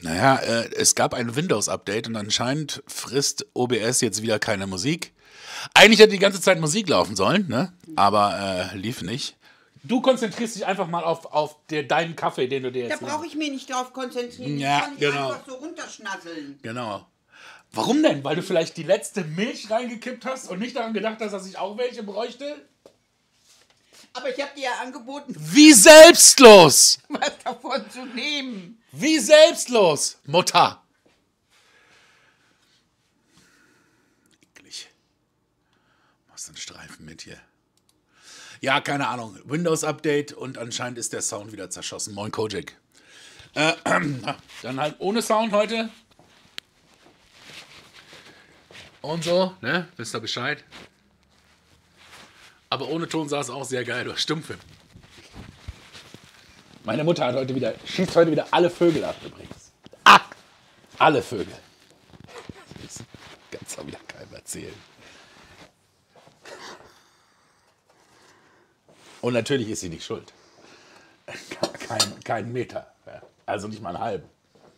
Naja, es gab ein Windows-Update und anscheinend frisst OBS jetzt wieder keine Musik. Eigentlich hätte die ganze Zeit Musik laufen sollen, ne? Aber lief nicht. Du konzentrierst dich einfach mal auf deinen Kaffee, den du dir jetzt... Da brauche ich mich nicht drauf konzentrieren. Ja, Ich kann nicht genau. einfach so runterschnasseln. Genau. Warum denn? Weil du vielleicht die letzte Milch reingekippt hast und nicht daran gedacht hast, dass ich auch welche bräuchte? Aber ich habe dir ja angeboten, Wie selbstlos! was davon zu nehmen. Wie selbstlos, Mutter! Eklig. Machst du einen Streifen mit hier? Ja, keine Ahnung. Windows-Update und anscheinend ist der Sound wieder zerschossen. Moin, Kojak. Dann halt ohne Sound heute. Und so, ne? Wisst ihr Bescheid? Aber ohne Ton sah es auch sehr geil durch. Stummfilm. Meine Mutter hat schießt heute wieder alle Vögel ab übrigens. Ah! Alle Vögel. Das kannst du wieder keinem erzählen. Und natürlich ist sie nicht schuld. Kein Meter. Also nicht mal einen halben.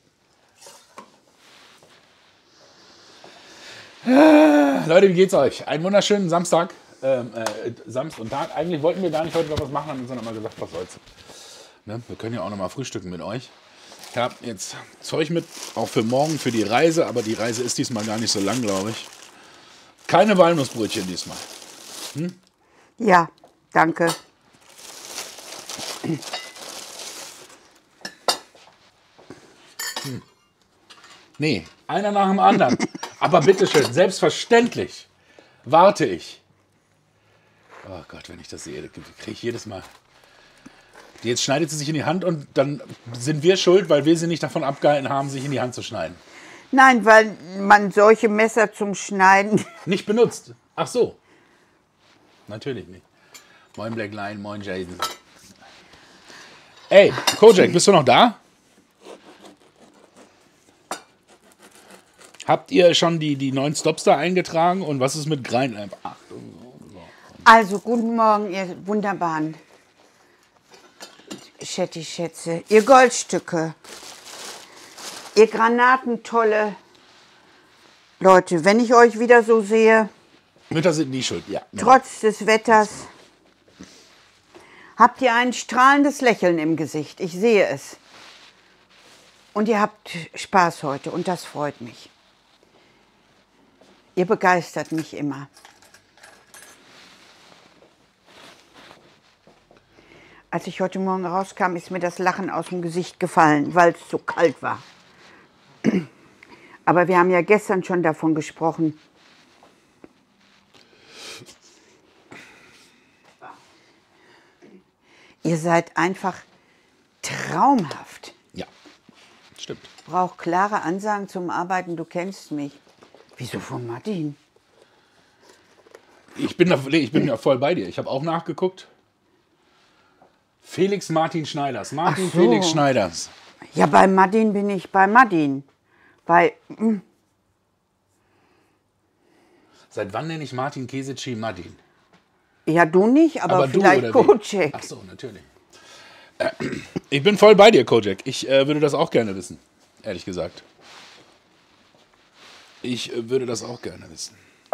Leute, wie geht's euch? Einen wunderschönen Samstag. Samstag und Tag. Eigentlich wollten wir gar nicht heute noch was machen, haben uns dann mal gesagt, was soll's. Ne? Wir können ja auch noch mal frühstücken mit euch. Ich habe jetzt Zeug mit, auch für morgen, für die Reise, aber die Reise ist diesmal gar nicht so lang, glaube ich. Keine Walnussbrötchen diesmal. Ja, danke. Nee, einer nach dem anderen. Aber bitteschön, selbstverständlich warte ich. Oh Gott, wenn ich das sehe, kriege ich jedes Mal. Jetzt schneidet sie sich in die Hand und dann sind wir schuld, weil wir sie nicht davon abgehalten haben, sich in die Hand zu schneiden. Nein, weil man solche Messer zum Schneiden... Nicht benutzt. Ach so. Natürlich nicht. Moin Blackline, moin Jason. Ey, Kojak, bist du noch da? Habt ihr schon die neuen Stops da eingetragen? Und was ist mit Grind? Achtung. Also, guten Morgen, ihr wunderbaren Schätze, ihr Goldstücke, ihr granatentolle Leute, wenn ich euch wieder so sehe, Mütter sind nie schuld, ja. trotz des Wetters, habt ihr ein strahlendes Lächeln im Gesicht, ich sehe es. Und ihr habt Spaß heute und das freut mich. Ihr begeistert mich immer. Als ich heute Morgen rauskam, ist mir das Lachen aus dem Gesicht gefallen, weil es so kalt war. Aber wir haben ja gestern schon davon gesprochen. Ihr seid einfach traumhaft. Ja, stimmt. Braucht klare Ansagen zum Arbeiten, du kennst mich. Wieso von Martin? Ich bin ja voll bei dir. Ich habe auch nachgeguckt. Felix Martin Schneiders. Martin Ach so. Felix Schneiders. Ja, bei Martin bin ich bei Martin. Seit wann nenne ich Martin Kesici Martin? Ja, du nicht, aber vielleicht Kojak. Ach so, natürlich. Ich bin voll bei dir, Kojak. Ich würde das auch gerne wissen, ehrlich gesagt. Ich würde das auch gerne wissen.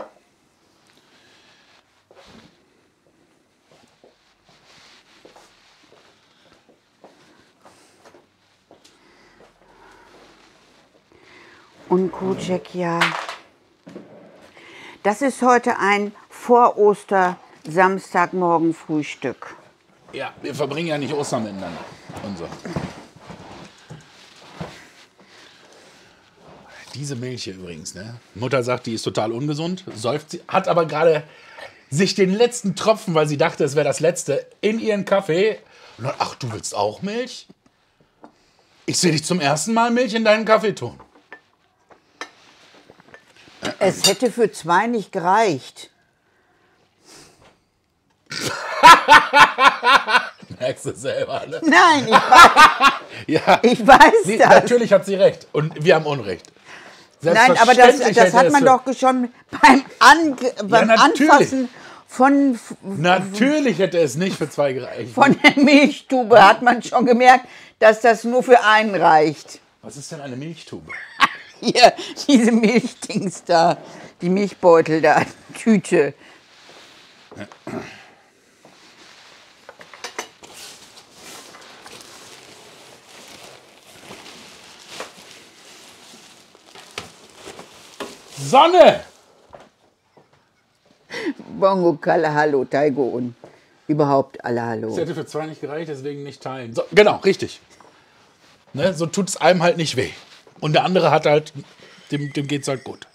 Und Kojak, ja. Das ist heute ein Vor-Oster-Samstagmorgen-Frühstück. Ja, wir verbringen ja nicht Ostern miteinander. Und so. Diese Milch hier übrigens, ne? Mutter sagt, die ist total ungesund, säuft sie, hat aber gerade sich den letzten Tropfen, weil sie dachte, es wäre das letzte, in ihren Kaffee. Und dann, ach, du willst auch Milch? Ich sehe dich zum ersten Mal Milch in deinen Kaffee tun. Es hätte für 2 nicht gereicht. Merkst du selber, ne? Nein, ja, ich weiß das. Natürlich hat sie recht und wir haben Unrecht. Nein, aber das hat man doch schon beim Anfassen von... Natürlich hätte es nicht für 2 gereicht. Von der Milchtube hat man schon gemerkt, dass das nur für einen reicht. Was ist denn eine Milchtube? Hier, diese Milchdings da, die Milchbeutel da, Tüte. Sonne! Bongo, Kalle, Hallo, Taigo und überhaupt alle Hallo. Das hätte für 2 nicht gereicht, deswegen nicht teilen. So, genau, richtig. Ne, so tut es einem halt nicht weh. Und der andere hat halt, dem geht's halt gut.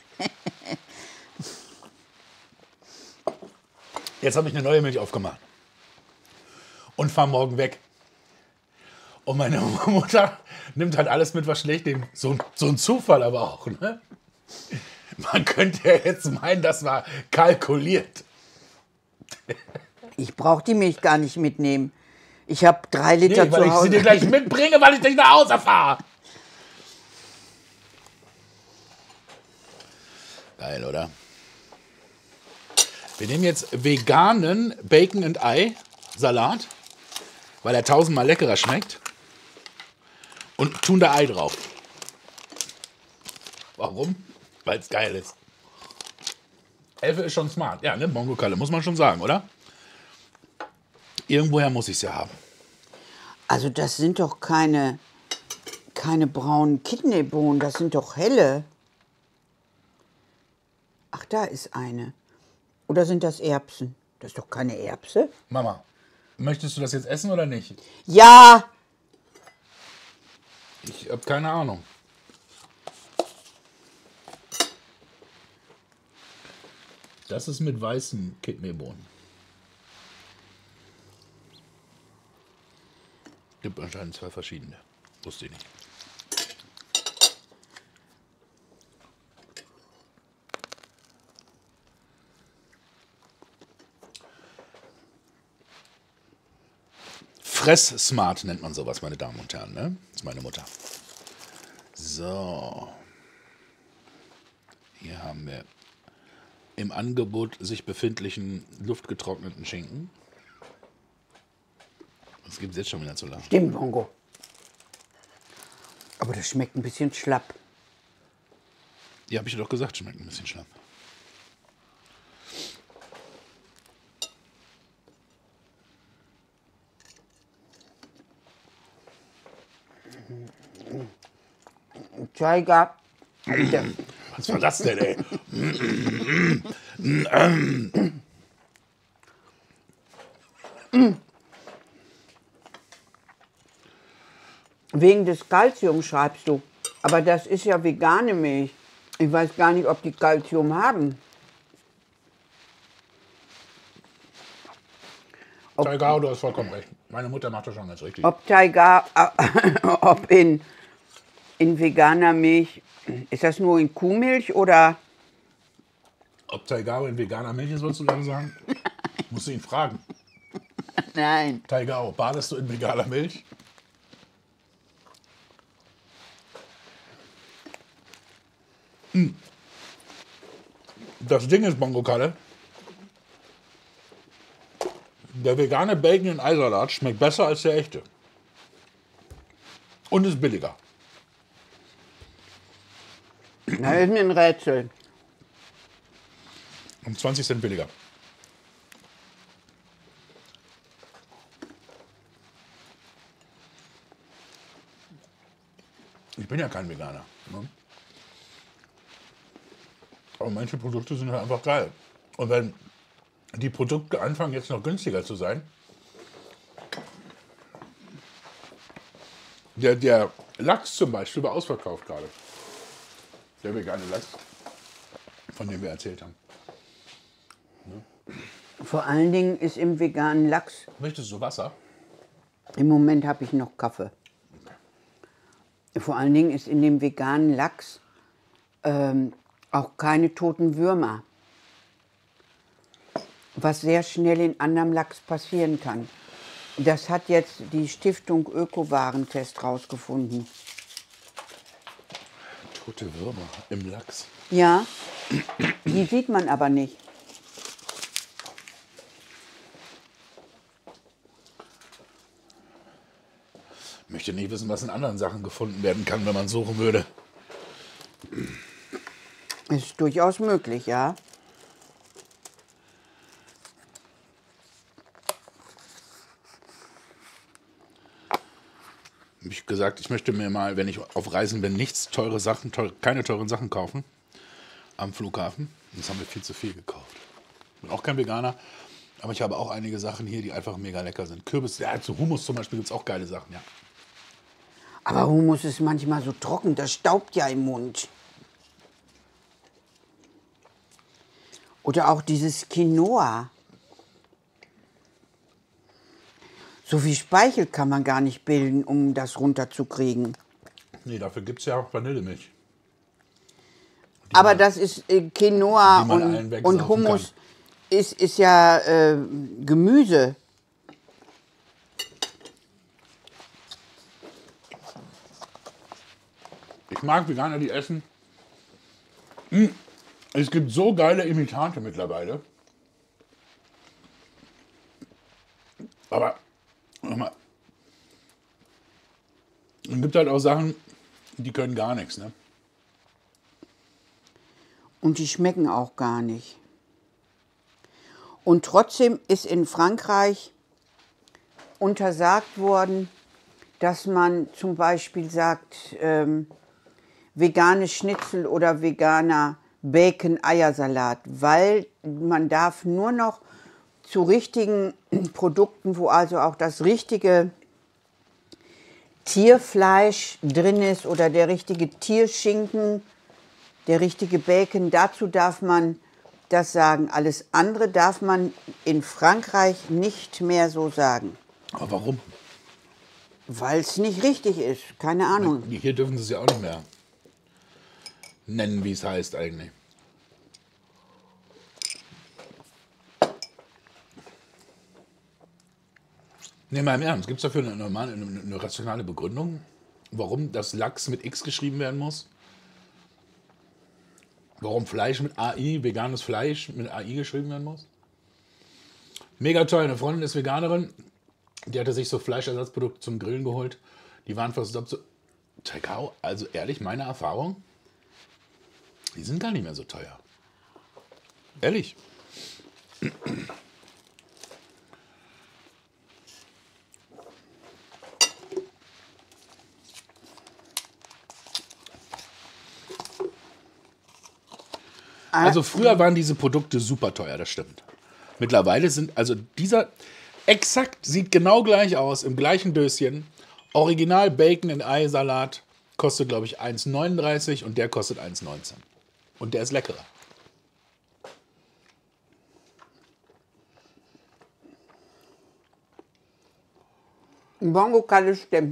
Jetzt habe ich eine neue Milch aufgemacht. Und fahre morgen weg. Und meine Mutter nimmt halt alles mit, was schlecht ist. So ein Zufall aber auch. Ne? Man könnte ja jetzt meinen, das war kalkuliert. Ich brauche die Milch gar nicht mitnehmen. Ich habe 3 Liter Nee, weil zu ich Hause. sie dir gleich mitbringe, weil ich dich nach Hause fahre. Geil, oder? Wir nehmen jetzt veganen Bacon and Ei Salat, weil er 1000-mal leckerer schmeckt. Und tun da Ei drauf. Warum? Weil es geil ist. Elfe ist schon smart. Ja, ne? Bongo Kalle, muss man schon sagen, oder? Irgendwoher muss ich es ja haben. Also das sind doch keine braunen Kidneybohnen, das sind doch helle. Ach, da ist eine. Oder sind das Erbsen? Das ist doch keine Erbse. Mama, möchtest du das jetzt essen oder nicht? Ja! Ich habe keine Ahnung. Das ist mit weißen Kidneybohnen. Gibt anscheinend 2 verschiedene. Wusste ich nicht. Fress-smart nennt man sowas, meine Damen und Herren. Ne? Das ist meine Mutter. So. Hier haben wir im Angebot sich befindlichen luftgetrockneten Schinken. Das gibt es jetzt schon wieder zu lang. Stimmt, Bongo. Aber das schmeckt ein bisschen schlapp. Ja, habe ich doch gesagt, schmeckt ein bisschen schlapp. Tiger. Was war das denn, ey? Wegen des Kalziums schreibst du. Aber das ist ja vegane Milch. Ich weiß gar nicht, ob die Kalzium haben. Tiger, du hast vollkommen recht. Meine Mutter macht das schon ganz richtig. Ob Tiger, ob in veganer Milch, ist das nur in Kuhmilch oder? Ob Tiger in veganer Milch ist, wolltest du gerade sagen? Musst du ihn fragen. Nein. Tiger, badest du in veganer Milch? Das Ding ist, Bongo Kalle, der vegane Bacon- und Eisalat schmeckt besser als der echte. Und ist billiger. Das ist mir ein Rätsel. Um 20 Cent billiger. Ich bin ja kein Veganer. Ne? Aber manche Produkte sind halt einfach geil. Und wenn die Produkte anfangen jetzt noch günstiger zu sein, der Lachs zum Beispiel war ausverkauft gerade. Der vegane Lachs, von dem wir erzählt haben. Vor allen Dingen ist im veganen Lachs, Möchtest du Wasser? im Moment habe ich noch Kaffee. Vor allen Dingen ist in dem veganen Lachs auch keine toten Würmer. Was sehr schnell in anderem Lachs passieren kann. Das hat jetzt die Stiftung Öko-Warentest rausgefunden. Tote Würmer im Lachs. Ja, die sieht man aber nicht. Möchtest möchte nicht wissen, was in anderen Sachen gefunden werden kann, wenn man suchen würde. Ist durchaus möglich, ja. Hab ich gesagt, ich möchte mir mal, wenn ich auf Reisen bin, keine teuren Sachen kaufen am Flughafen. Das haben wir viel zu viel gekauft. Bin auch kein Veganer, aber ich habe auch einige Sachen hier, die einfach mega lecker sind. Kürbis, ja, zu Hummus zum Beispiel gibt es auch geile Sachen, ja. Aber Hummus ist manchmal so trocken, das staubt ja im Mund. Oder auch dieses Quinoa. So viel Speichel kann man gar nicht bilden, um das runterzukriegen. Nee, dafür gibt es ja auch Vanillemilch. Aber das ist Quinoa die man allen und wegsaufen Hummus ist ja Gemüse. Ich mag Veganer, die essen. Es gibt so geile Imitate mittlerweile. Aber nochmal, es gibt halt auch Sachen, die können gar nichts, ne? Und die schmecken auch gar nicht. Und trotzdem ist in Frankreich untersagt worden, dass man zum Beispiel sagt, vegane Schnitzel oder veganer Bacon-Eiersalat, weil man darf nur noch zu richtigen Produkten, wo also auch das richtige Tierfleisch drin ist oder der richtige Tierschinken, der richtige Bacon, dazu darf man das sagen. Alles andere darf man in Frankreich nicht mehr so sagen, Aber warum? weil es nicht richtig ist. Keine Ahnung. Hier dürfen sie es ja auch nicht mehr nennen, wie es heißt eigentlich. Nee, mal im Ernst, gibt es dafür eine rationale Begründung, warum das Lachs mit X geschrieben werden muss? Warum Fleisch mit AI, veganes Fleisch mit AI geschrieben werden muss? Mega toll, eine Freundin ist Veganerin, die hatte sich so Fleischersatzprodukte zum Grillen geholt. Die waren verstoppt so. Takeout, also ehrlich, meine Erfahrung, die sind gar nicht mehr so teuer. Ehrlich. Also früher waren diese Produkte super teuer, das stimmt. Mittlerweile sind, also dieser exakt sieht genau gleich aus, im gleichen Döschen. Original Bacon in Ei-Salat kostet, glaube ich, 1,39 und der kostet 1,19. Und der ist leckerer. Bongo kann es stimmen.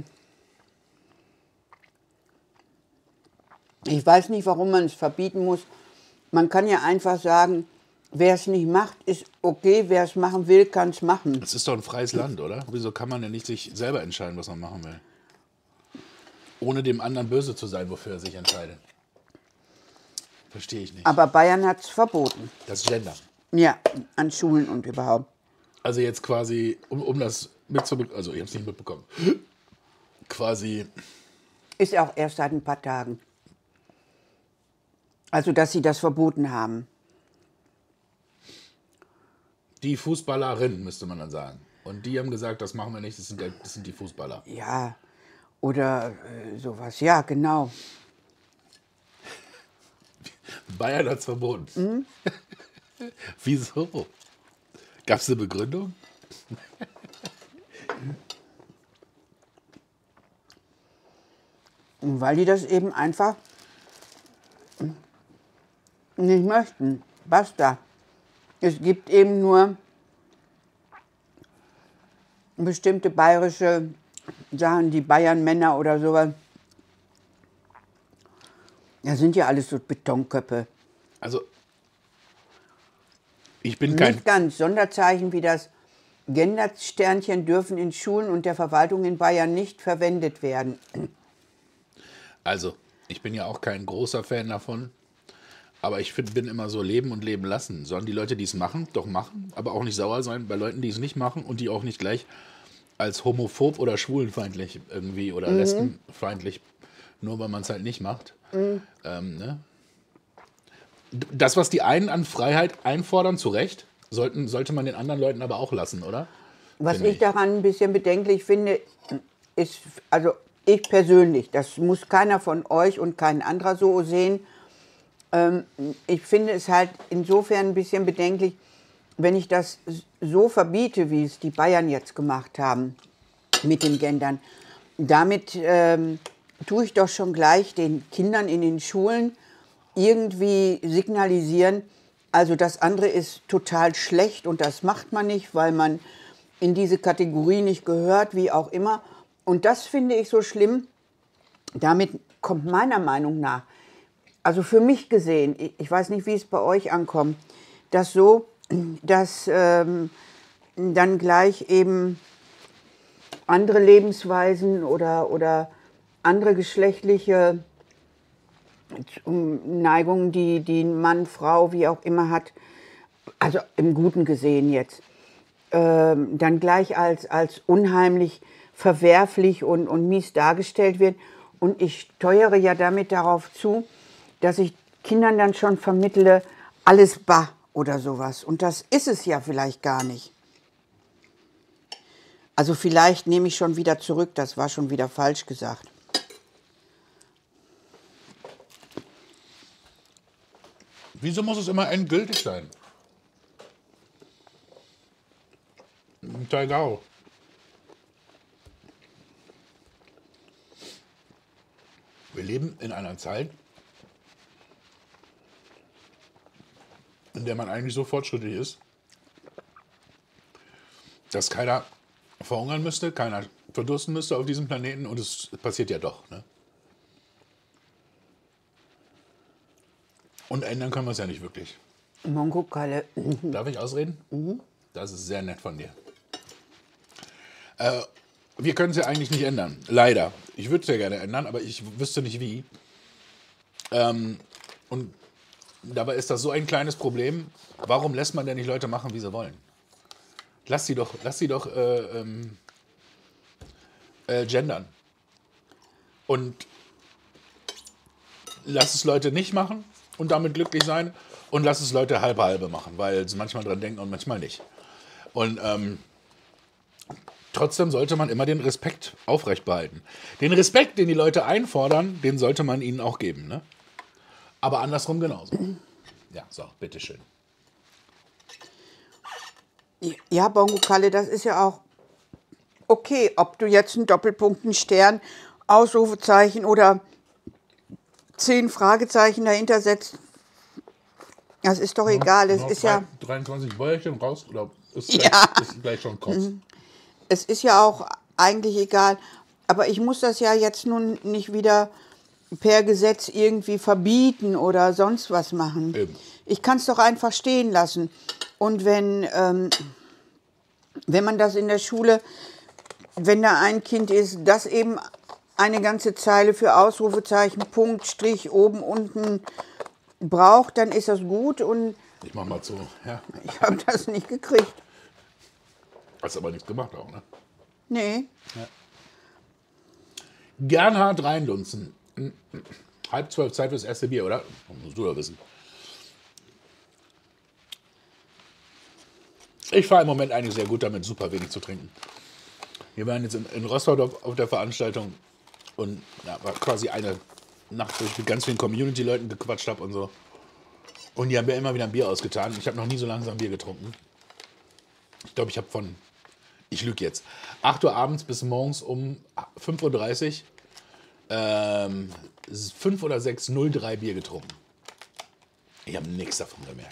Ich weiß nicht, warum man es verbieten muss. Man kann ja einfach sagen, wer es nicht macht, ist okay. Wer es machen will, kann es machen. Es ist doch ein freies Land, oder? Wieso kann man denn nicht sich selber entscheiden, was man machen will? Ohne dem anderen böse zu sein, wofür er sich entscheidet. Verstehe ich nicht. Aber Bayern hat es verboten. Das Gender. Ja, an Schulen und überhaupt. Also jetzt quasi, um das mitzubekommen, also ich habe es nicht mitbekommen, quasi, Ist auch erst seit ein paar Tagen. Also, dass sie das verboten haben. die Fußballerin, müsste man dann sagen. Und die haben gesagt, das machen wir nicht, das sind die Fußballer. Ja, oder sowas. Ja, genau. Bayern hat es verboten. Wieso? Gab es eine Begründung? Und weil die das eben einfach nicht möchten. Basta. Es gibt eben nur bestimmte bayerische Sachen, die Bayern-Männer oder sowas. Das sind ja alles so Betonköpfe. Also, ich bin kein... Nicht ganz. Sonderzeichen wie das Gendersternchen dürfen in Schulen und der Verwaltung in Bayern nicht verwendet werden. Also, ich bin ja auch kein großer Fan davon. Aber ich bin immer so leben und leben lassen. Sollen die Leute, die es machen, doch machen, aber auch nicht sauer sein bei Leuten, die es nicht machen und die auch nicht gleich als homophob oder schwulenfeindlich irgendwie oder lesbenfeindlich, nur weil man es halt nicht macht. Ne? Das, was die einen an Freiheit einfordern, zu Recht, sollte man den anderen Leuten aber auch lassen, oder? Was Finde ich daran ein bisschen bedenklich finde, ist, also ich persönlich, das muss keiner von euch und kein anderer so sehen. Ich finde es halt insofern ein bisschen bedenklich, wenn ich das so verbiete, wie es die Bayern jetzt gemacht haben mit den Gendern. Damit tue ich doch schon gleich den Kindern in den Schulen irgendwie signalisieren, also das andere ist total schlecht und das macht man nicht, weil man in diese Kategorie nicht gehört, wie auch immer. Und das finde ich so schlimm. Damit kommt meiner Meinung nach, also für mich gesehen, ich weiß nicht, wie es bei euch ankommt, dass so, dass dann gleich eben andere Lebensweisen oder andere geschlechtliche Neigungen, die ein Mann, Frau, wie auch immer hat, also im Guten gesehen jetzt, dann gleich als unheimlich, verwerflich und mies dargestellt wird. Und ich steuere ja damit darauf zu, dass ich Kindern dann schon vermittle, alles bah oder sowas. Und das ist es ja vielleicht gar nicht. Also vielleicht nehme ich schon wieder zurück, das war schon wieder falsch gesagt. Wieso muss es immer endgültig sein? Egal. Wir leben in einer Zeit, in der man eigentlich so fortschrittlich ist, dass keiner verhungern müsste, keiner verdursten müsste auf diesem Planeten und es passiert ja doch. Ne? Und ändern können wir es ja nicht wirklich. Mongo Kalle. Darf ich ausreden? Das ist sehr nett von dir. Wir können es ja eigentlich nicht ändern. Leider. Ich würde es ja gerne ändern, aber ich wüsste nicht wie. Und dabei ist das so ein kleines Problem. Warum lässt man denn nicht Leute machen, wie sie wollen? Lass sie doch gendern. Und lass es Leute nicht machen und damit glücklich sein. Und lass es Leute halbe machen, weil sie manchmal dran denken und manchmal nicht. Und trotzdem sollte man immer den Respekt aufrecht behalten. Den Respekt, den die Leute einfordern, den sollte man ihnen auch geben. Ne? Aber andersrum genauso. Ja, so, bitteschön. Ja, Bongo Kalle, das ist ja auch okay, ob du jetzt einen Doppelpunkt, einen Stern, Ausrufezeichen oder 10 Fragezeichen dahinter setzt. Das ist doch egal. Es ist ja 23 Bäuerchen raus oder ist gleich schon Kotz? Es ist ja auch eigentlich egal. Aber ich muss das ja jetzt nun nicht wieder per Gesetz irgendwie verbieten oder sonst was machen. Eben. Ich kann es doch einfach stehen lassen. Und wenn man das in der Schule, wenn da ein Kind ist, das eben eine ganze Zeile für Ausrufezeichen, Punkt, Strich, oben, unten braucht, dann ist das gut. Und Ich mach mal zu. Ja. ich habe das nicht gekriegt. Hast aber nichts gemacht auch, ne? Nee. Ja. Gernhard Reinlunzen. 11:30 Zeit fürs erste Bier, oder? Musst du ja wissen. Ich fahre im Moment eigentlich sehr gut damit, super wenig zu trinken. Wir waren jetzt in Rostock auf der Veranstaltung und ja, war quasi eine Nacht, wo ich mit ganz vielen Community-Leuten gequatscht habe und so. Und die haben mir immer wieder ein Bier ausgetan. Ich habe noch nie so langsam Bier getrunken. Ich glaube, ich habe ich lüge jetzt, 8 Uhr abends bis morgens um 5:30 Uhr 5 oder 6 0,3 Bier getrunken. Ich habe nichts davon gemerkt.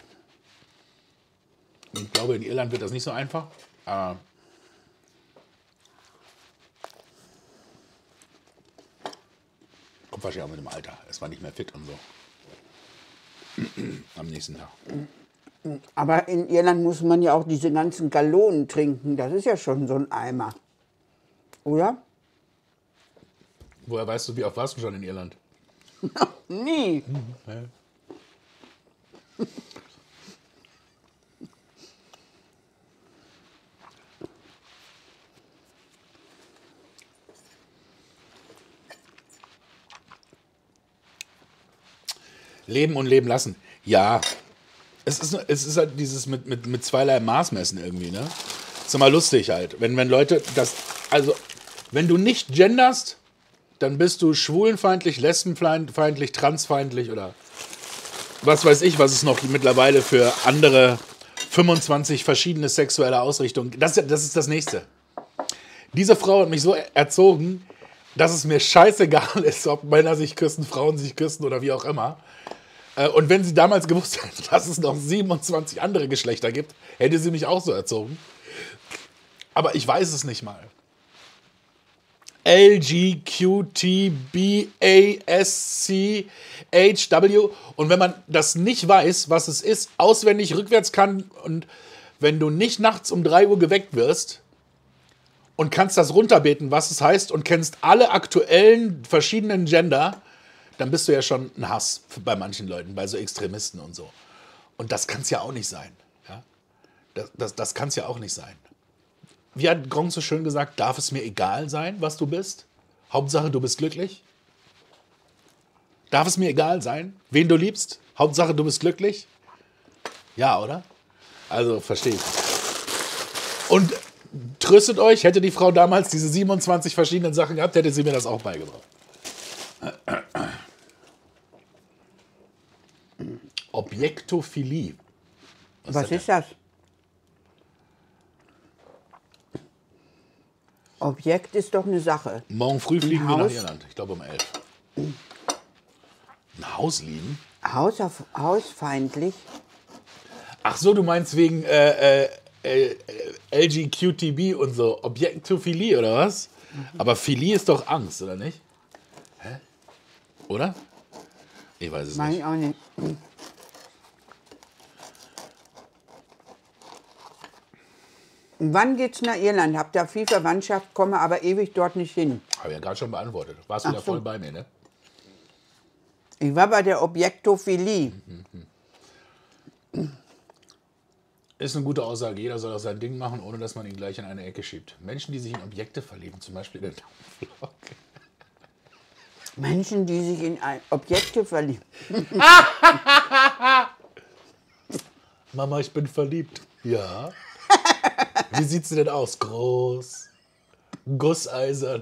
Ich glaube, in Irland wird das nicht so einfach. Aber kommt wahrscheinlich auch mit dem Alter. Es war nicht mehr fit und so. Am nächsten Tag. Aber in Irland muss man ja auch diese ganzen Gallonen trinken. Das ist ja schon so ein Eimer. Oder? Woher weißt du, wie oft warst du schon in Irland? Nie. Ja. Leben und leben lassen. Ja, es ist halt dieses mit zweierlei Maß messen irgendwie, ne? Ist immer lustig halt. Wenn Leute das, also, wenn du nicht genderst, dann bist du schwulenfeindlich, lesbenfeindlich, transfeindlich oder was weiß ich, was es noch mittlerweile für andere 25 verschiedene sexuelle Ausrichtungen. Das ist das Nächste. Diese Frau hat mich so erzogen, dass es mir scheißegal ist, ob Männer sich küssen, Frauen sich küssen oder wie auch immer. Und wenn sie damals gewusst hätte, dass es noch 27 andere Geschlechter gibt, hätte sie mich auch so erzogen. Aber ich weiß es nicht mal. LGQTBASCHW. Und wenn man das nicht weiß, was es ist, auswendig rückwärts kann und wenn du nicht nachts um 3 Uhr geweckt wirst und kannst das runterbeten, was es heißt und kennst alle aktuellen verschiedenen Gender, dann bist du ja schon ein Hass bei manchen Leuten, bei so Extremisten und so. Und das kann es ja auch nicht sein. Ja? Das kann es ja auch nicht sein. Wie hat Gronk so schön gesagt, darf es mir egal sein, was du bist? Hauptsache, du bist glücklich? Darf es mir egal sein, wen du liebst? Hauptsache, du bist glücklich? Ja, oder? Also, verstehe ich. Und tröstet euch, hätte die Frau damals diese 27 verschiedenen Sachen gehabt, hätte sie mir das auch beigebracht. Objektophilie. Was ist das? Objekt ist doch eine Sache. Morgen früh fliegen wir nach Haus? Irland. Ich glaube um 11. Ein Haus lieben? Hausfeindlich. Ach so, du meinst wegen LGQTB und so. Objektophilie oder was? Aber Philie ist doch Angst, oder nicht? Hä? Oder? Ich weiß es Meine nicht. ich auch nicht. Wann geht's nach Irland? Habt ihr viel Verwandtschaft, komme aber ewig dort nicht hin. Habe ja gerade schon beantwortet. Warst wieder Ach so. voll bei mir, ne? Ich war bei der Objektophilie. Ist eine gute Aussage. Jeder soll auch sein Ding machen, ohne dass man ihn gleich in eine Ecke schiebt. Menschen, die sich in Objekte verlieben, zum Beispiel in den Dampflok. Menschen, die sich in Objekte verlieben. Mama, ich bin verliebt. Ja. Wie sieht sie denn aus? Groß, gusseisern.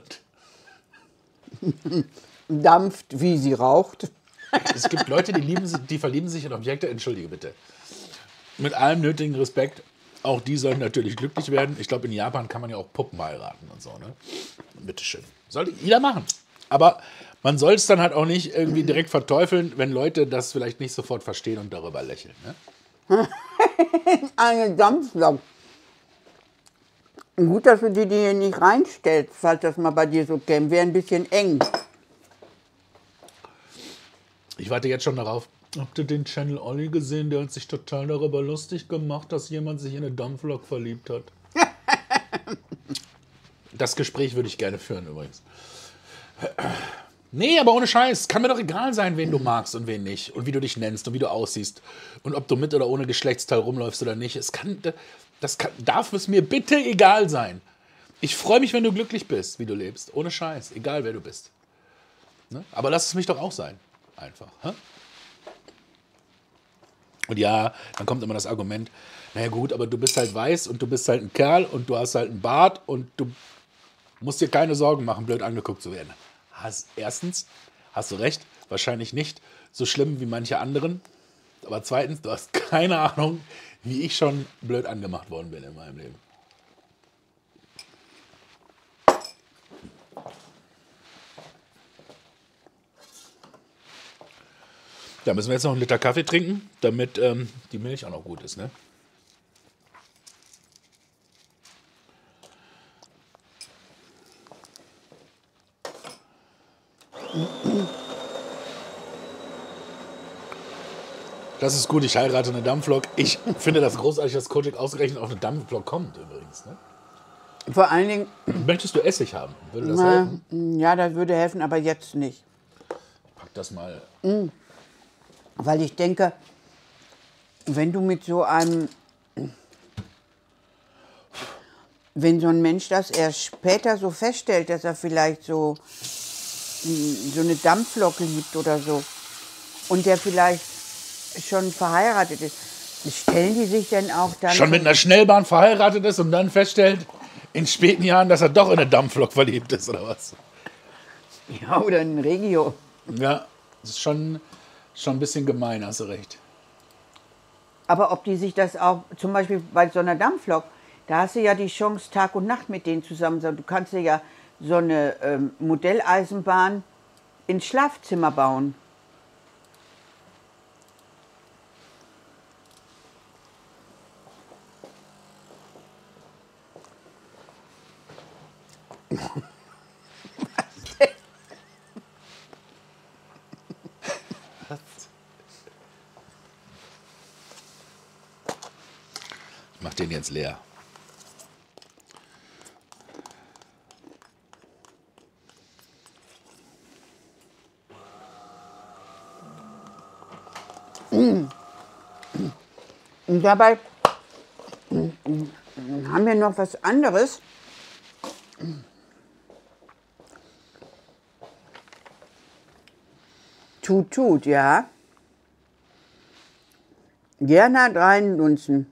Dampft, wie sie raucht. Es gibt Leute, die verlieben sich in Objekte. Entschuldige bitte. Mit allem nötigen Respekt. Auch die sollen natürlich glücklich werden. Ich glaube, in Japan kann man ja auch Puppen heiraten und so. Ne? Bitteschön. Sollte jeder machen. Aber man soll es dann halt auch nicht irgendwie direkt verteufeln, wenn Leute das vielleicht nicht sofort verstehen und darüber lächeln. Ne? Eine Dampflok. Gut, dass du die hier nicht reinstellst, falls das mal bei dir so käme. Wäre ein bisschen eng. Ich warte jetzt schon darauf. Habt ihr den Channel Olli gesehen? Der hat sich total darüber lustig gemacht, dass jemand sich in eine Dampflok verliebt hat. Das Gespräch würde ich gerne führen übrigens. Nee, aber ohne Scheiß. Kann mir doch egal sein, wen du magst und wen nicht. Und wie du dich nennst und wie du aussiehst. Und ob du mit oder ohne Geschlechtsteil rumläufst oder nicht. Darf es mir bitte egal sein. Ich freue mich, wenn du glücklich bist, wie du lebst. Ohne Scheiß. Egal, wer du bist. Ne? Aber lass es mich doch auch sein. Einfach. Hä? Und ja, dann kommt immer das Argument, naja gut, aber du bist halt weiß und du bist halt ein Kerl und du hast halt einen Bart und du musst dir keine Sorgen machen, blöd angeguckt zu werden. Erstens, hast du recht, wahrscheinlich nicht so schlimm wie manche anderen. Aber zweitens, du hast keine Ahnung, wie ich schon blöd angemacht worden bin in meinem Leben. Da müssen wir jetzt noch einen Liter Kaffee trinken, damit die Milch auch noch gut ist, ne? Das ist gut, ich heirate eine Dampflok. Ich finde das großartig, dass Kojak ausgerechnet auf eine Dampflok kommt übrigens. Ne? Vor allen Dingen, Möchtest du Essig haben? Würde das helfen? ja, das würde helfen, aber jetzt nicht. Ich pack das mal. Weil ich denke, wenn du mit so einem, wenn so ein Mensch das erst später so feststellt, dass er vielleicht so eine Dampflok liebt oder so, und der vielleicht schon verheiratet ist, stellen die sich denn auch dann... Schon mit einer Schnellbahn verheiratet ist und dann feststellt, in späten Jahren, dass er doch in eine Dampflok verliebt ist, oder was? Ja, oder ein Regio. Ja, das ist schon ein bisschen gemein, hast du recht. Aber ob die sich das auch, zum Beispiel bei so einer Dampflok, da hast du ja die Chance, Tag und Nacht mit denen zusammen sein. Du kannst dir ja so eine Modelleisenbahn ins Schlafzimmer bauen. Ich mach den jetzt leer. Und dabei haben wir noch was anderes. Tut, ja. Gerne reindunzen.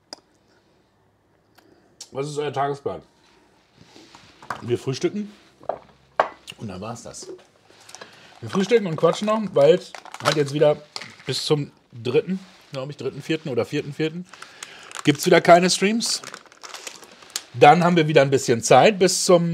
Was ist euer Tagesplan? Wir frühstücken und dann war's das. Wir frühstücken und quatschen noch, weil es halt jetzt wieder bis zum 3., glaube ich, 3.4. oder 4.4. gibt es wieder keine Streams. Dann haben wir wieder ein bisschen Zeit bis zum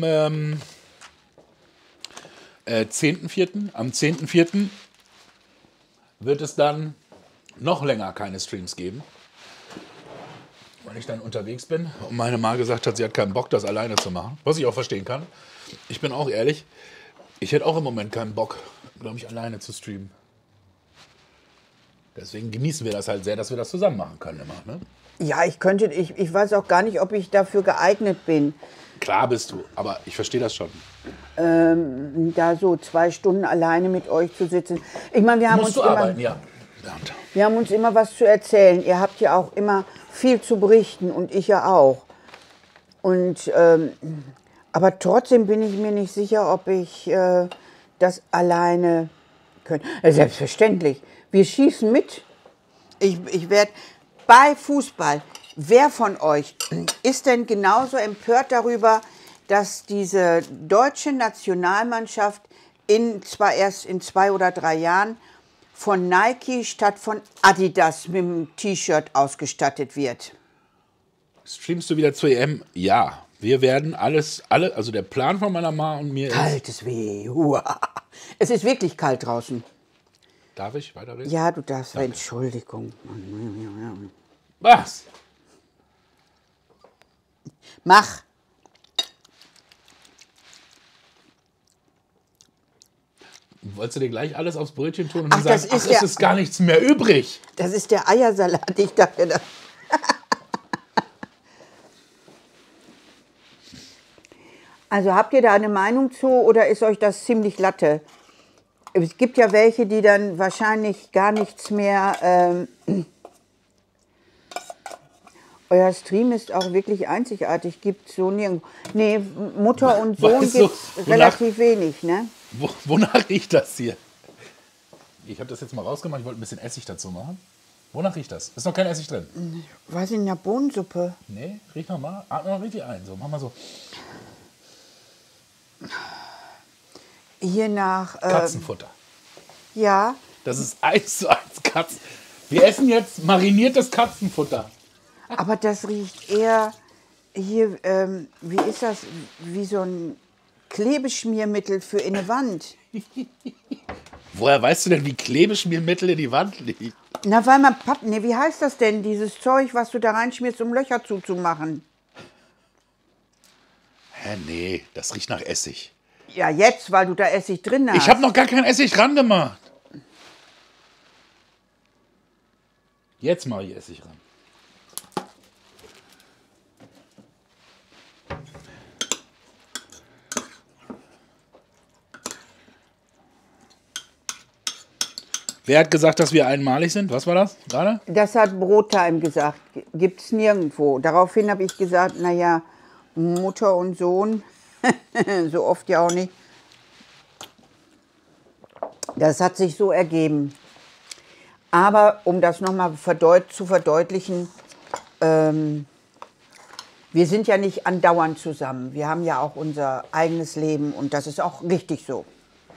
10.4. Am 10.4. wird es dann noch länger keine Streams geben, weil ich dann unterwegs bin und meine Ma gesagt hat, sie hat keinen Bock, das alleine zu machen, was ich auch verstehen kann. Ich bin auch ehrlich, ich hätte auch im Moment keinen Bock, glaube ich, alleine zu streamen. Deswegen genießen wir das halt sehr, dass wir das zusammen machen können immer. Ne? Ja, ich weiß auch gar nicht, ob ich dafür geeignet bin, Klar bist du, aber ich verstehe das schon. da so 2 Stunden alleine mit euch zu sitzen. Ich meine, Musst du arbeiten, ja. Bernd. wir haben uns immer was zu erzählen. Ihr habt ja auch immer viel zu berichten und ich ja auch. Und, aber trotzdem bin ich mir nicht sicher, ob ich das alleine könnte. Selbstverständlich. Wir schießen mit. Ich werde bei Fußball. Wer von euch ist denn genauso empört darüber, dass diese deutsche Nationalmannschaft zwar erst in 2 oder 3 Jahren von Nike statt von Adidas mit dem T-Shirt ausgestattet wird? Streamst du wieder zur EM? Ja. Wir werden also der Plan von meiner Ma und mir ist... Kaltes Weh. Hua. Es ist wirklich kalt draußen. Darf ich weiterreden? Ja, du darfst. Entschuldigung. Was? Mach. Wolltest du dir gleich alles aufs Brötchen tun und Ach, dann sagen, das ist ja- es ist gar nichts mehr übrig? Das ist der Eiersalat. Ich dachte, das. Also habt ihr da eine Meinung zu oder ist euch das ziemlich Latte? Es gibt ja welche, die dann wahrscheinlich gar nichts mehr. Euer Stream ist auch wirklich einzigartig. Gibt so nirgendwo. Nee, Mutter und Sohn Weißt du, gibt es relativ wenig, ne? Wonach riecht das hier? Ich habe das jetzt mal rausgemacht, ich wollte ein bisschen Essig dazu machen. Wonach riecht das? Ist noch kein Essig drin? Was in der Bohnensuppe? Nee, riech noch mal. Atme mal richtig ein. So, mach mal so. Hier nach. Katzenfutter. Ja, Das ist 1:1 Katzen. Wir essen jetzt mariniertes Katzenfutter. aber das riecht eher hier, wie ist das? Wie so ein Klebeschmiermittel für in eine Wand. Woher weißt du denn, wie Klebeschmiermittel in die Wand liegt? Na, weil man nee, wie heißt das denn? Dieses Zeug, was du da reinschmierst, um Löcher zuzumachen. Hä, nee, das riecht nach Essig. Ja, jetzt, weil du da Essig drin hast. Ich habe noch gar kein Essig ran gemacht. Jetzt mache ich Essig ran. Wer hat gesagt, dass wir einmalig sind? Was war das gerade? Das hat Brottime gesagt. Gibt's nirgendwo. Daraufhin habe ich gesagt, naja, Mutter und Sohn, so oft ja auch nicht. Das hat sich so ergeben. Aber um das nochmal zu verdeutlichen, wir sind ja nicht andauernd zusammen. Wir haben ja auch unser eigenes Leben und das ist auch richtig so.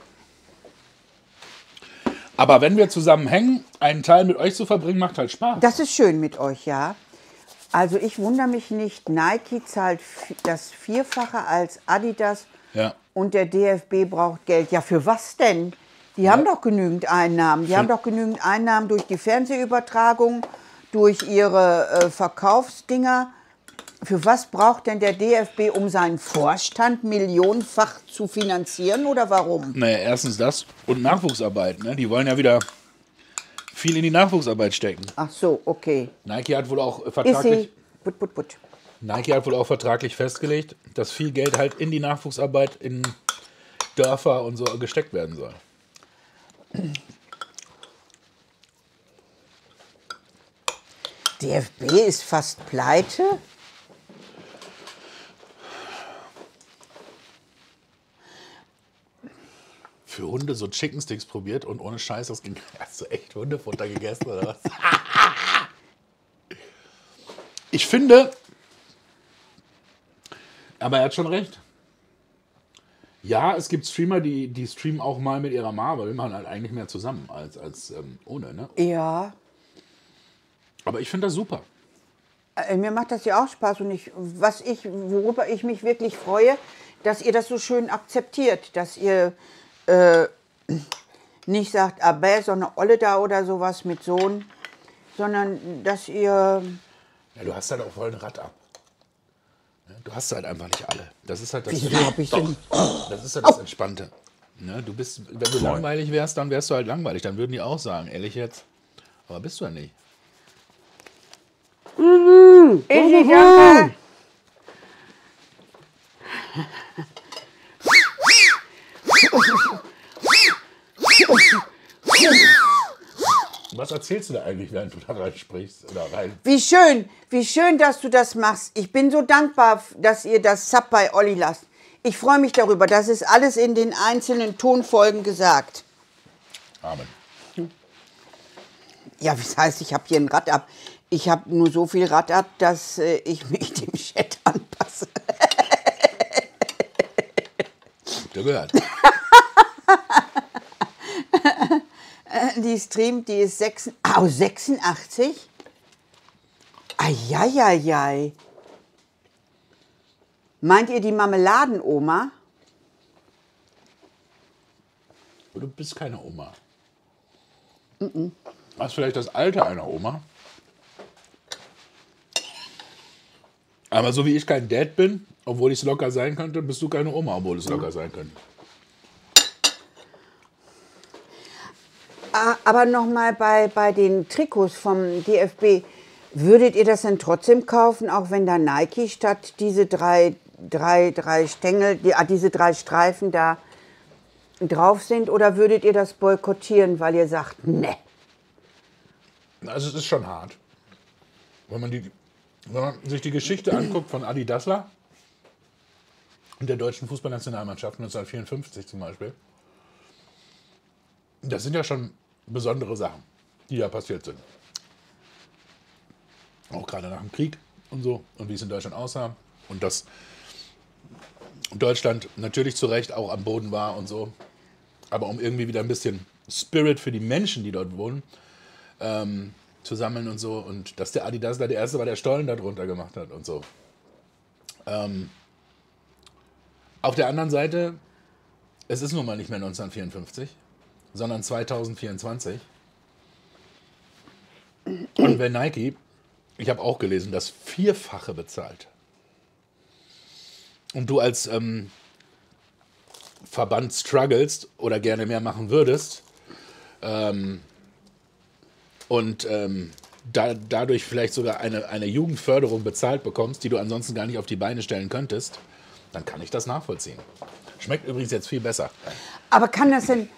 Aber wenn wir zusammen hängen, einen Teil mit euch zu verbringen, macht halt Spaß. Das ist schön mit euch, ja. Also ich wundere mich nicht, Nike zahlt das Vierfache als Adidas Ja. und der DFB braucht Geld. Ja, für was denn? Die haben doch genügend Einnahmen. Die haben doch genügend Einnahmen durch die Fernsehübertragung, durch ihre Verkaufsdinger. Für was braucht denn der DFB, um seinen Vorstand millionenfach zu finanzieren oder warum? Naja, erstens das und Nachwuchsarbeit. Ne? Die wollen ja wieder viel in die Nachwuchsarbeit stecken. Ach so, okay. Nike hat wohl auch Ist vertraglich, sie? Nike hat wohl auch vertraglich festgelegt, dass viel Geld halt in die Nachwuchsarbeit in Dörfer und so gesteckt werden soll. DFB ist fast pleite? Für Hunde so Chicken Sticks probiert und ohne Scheiß, das ging. Hast du echt Hundefutter gegessen oder was? Ich finde, aber er hat schon recht. Ja, es gibt Streamer, die streamen auch mal mit ihrer Ma, aber wir machen halt eigentlich mehr zusammen als ohne, ne? Ja. Aber ich finde das super. Mir macht das ja auch Spaß und worüber ich mich wirklich freue, dass ihr das so schön akzeptiert, dass ihr nicht sagt, aber so eine Olle da oder sowas mit Sohn, sondern dass ihr... Ja, du hast halt auch voll ein Rad ab. Du hast halt einfach nicht alle. Das ist halt das. Wieso hab ich denn? Das ist halt das Entspannte. Ne? Du bist, wenn du langweilig wärst, dann wärst du halt langweilig. Dann würden die auch sagen, ehrlich jetzt. Aber bist du ja nicht. Ich danke. Was erzählst du da eigentlich, während du da rein sprichst oder rein? Wie schön, dass du das machst. Ich bin so dankbar, dass ihr das Sub bei Olli lasst. Ich freue mich darüber. Das ist alles in den einzelnen Tonfolgen gesagt. Amen. Ja, das heißt, ich habe hier ein Rad ab. Ich habe nur so viel Rad ab, dass ich mich dem Chat anpasse. Habt ihr gehört? Die streamt, die ist 86. Eieiei. Meint ihr die Marmeladenoma? Du bist keine Oma. Hast vielleicht das Alter einer Oma. Aber so wie ich kein Dad bin, obwohl ich es locker sein könnte, bist du keine Oma, obwohl es locker sein könnte. Aber nochmal bei den Trikots vom DFB, würdet ihr das denn trotzdem kaufen, auch wenn da Nike statt diese drei Stängel, diese drei Streifen da drauf sind? Oder würdet ihr das boykottieren, weil ihr sagt, ne? Also es ist schon hart. Wenn man sich die Geschichte anguckt von Adi Dassler und der deutschen Fußballnationalmannschaft 1954 zum Beispiel, das sind ja schon besondere Sachen, die da passiert sind. Auch gerade nach dem Krieg und so und wie es in Deutschland aussah und dass Deutschland natürlich zu Recht auch am Boden war und so, aber um irgendwie wieder ein bisschen Spirit für die Menschen, die dort wohnen, zu sammeln und so und dass der Adi Dassler der Erste war, der Stollen darunter gemacht hat und so. Auf der anderen Seite, es ist nun mal nicht mehr 1954, sondern 2024. Und wenn Nike, ich habe auch gelesen, das Vierfache bezahlt und du als Verband strugglest oder gerne mehr machen würdest und dadurch vielleicht sogar eine Jugendförderung bezahlt bekommst, die du ansonsten gar nicht auf die Beine stellen könntest, dann kann ich das nachvollziehen. Schmeckt übrigens jetzt viel besser. Aber kann das denn...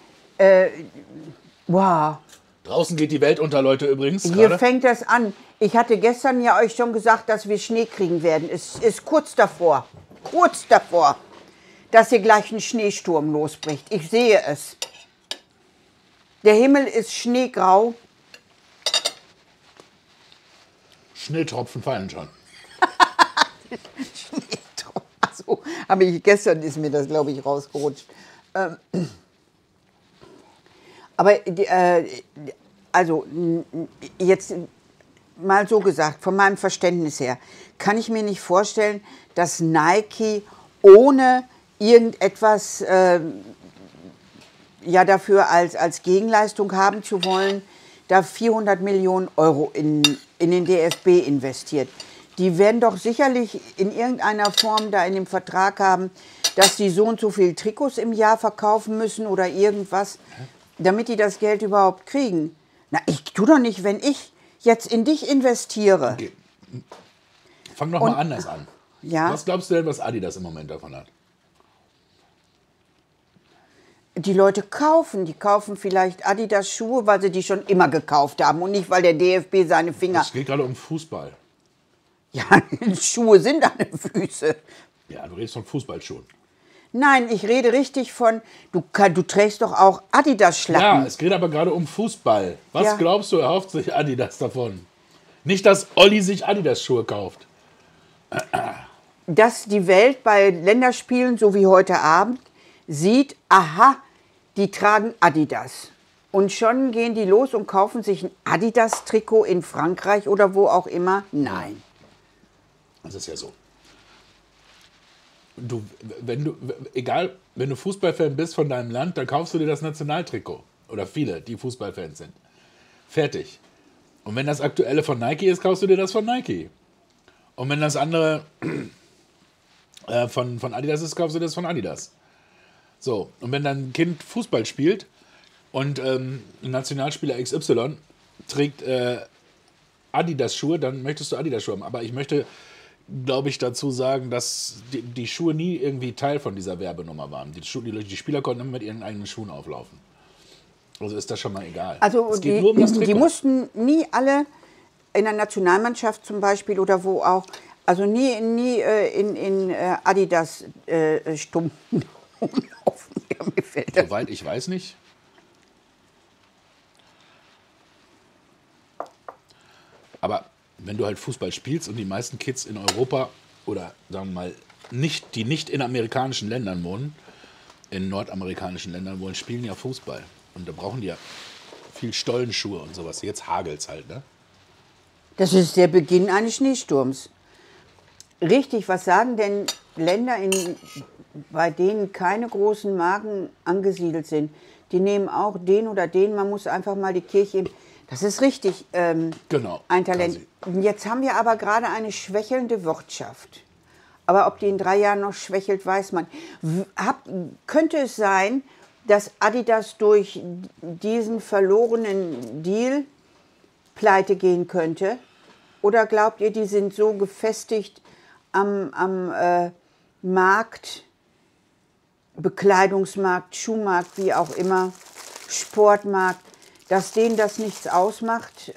wow. Draußen geht die Welt unter, Leute, übrigens. Hier Gerade. fängt das an. Ich hatte gestern ja euch schon gesagt, dass wir Schnee kriegen werden. Es ist kurz davor, dass hier gleich ein Schneesturm losbricht. Ich sehe es. Der Himmel ist schneegrau Schneetropfen fallen schon. Also, habe ich gestern ist mir das, glaube ich, rausgerutscht. Aber also jetzt mal so gesagt, von meinem Verständnis her, kann ich mir nicht vorstellen, dass Nike ohne irgendetwas ja dafür als Gegenleistung haben zu wollen, da 400 Millionen Euro in den DFB investiert. Die werden doch sicherlich in irgendeiner Form da in dem Vertrag haben, dass die so und so viel Trikots im Jahr verkaufen müssen oder irgendwas, damit die das Geld überhaupt kriegen. Na, ich tu doch nicht, wenn ich jetzt in dich investiere. Okay. Fang doch mal anders an. Ja? Was glaubst du denn, was Adidas im Moment davon hat? Die Leute die kaufen vielleicht Adidas Schuhe, weil sie die schon immer gekauft haben und nicht, weil der DFB seine Finger... Es geht gerade um Fußball. Ja, Schuhe sind an den Füßen. Ja, du redest von Fußballschuhen. Nein, ich rede richtig von, du trägst doch auch Adidas-Schlappen. Ja, es geht aber gerade um Fußball. Was Ja. glaubst du, erhofft sich Adidas davon? Nicht, dass Olli sich Adidas-Schuhe kauft. Dass die Welt bei Länderspielen, so wie heute Abend, sieht, aha, die tragen Adidas. Und schon gehen die los und kaufen sich ein Adidas-Trikot in Frankreich oder wo auch immer. Nein. Das ist ja so. Wenn du Fußballfan bist von deinem Land, dann kaufst du dir das Nationaltrikot. Oder viele, die Fußballfans sind. Fertig. Und wenn das aktuelle von Nike ist, kaufst du dir das von Nike. Und wenn das andere von Adidas ist, kaufst du das von Adidas. So, und wenn dein Kind Fußball spielt und ein Nationalspieler XY trägt Adidas-Schuhe, dann möchtest du Adidas-Schuhe haben. Aber ich möchte, glaube ich, dazu sagen, dass die Schuhe nie irgendwie Teil von dieser Werbenummer waren. Die Spieler konnten immer mit ihren eigenen Schuhen auflaufen. Also ist das schon mal egal. Also es geht nur um das die Trikot. mussten nie alle in der Nationalmannschaft zum Beispiel oder wo auch, also nie in Adidas Stumpen rumlaufen. Ja, mir fällt das. Soweit ich weiß nicht. Aber wenn du halt Fußball spielst und die meisten Kids in Europa oder sagen wir mal, die nicht in amerikanischen Ländern wohnen, in nordamerikanischen Ländern wohnen, spielen ja Fußball. Und da brauchen die ja viel Stollenschuhe und sowas. Jetzt hagelt's halt, ne? Das ist der Beginn eines Schneesturms. Richtig, was sagen denn Länder, bei denen keine großen Marken angesiedelt sind? Die nehmen auch den oder den, man muss einfach mal die Kirche... Das ist richtig, Genau, ein Talent. Jetzt haben wir aber gerade eine schwächelnde Wirtschaft. Aber ob die in 3 Jahren noch schwächelt, weiß man. Könnte es sein, dass Adidas durch diesen verlorenen Deal pleite gehen könnte? Oder glaubt ihr, die sind so gefestigt am Markt, Bekleidungsmarkt, Schuhmarkt, wie auch immer, Sportmarkt, dass denen das nichts ausmacht?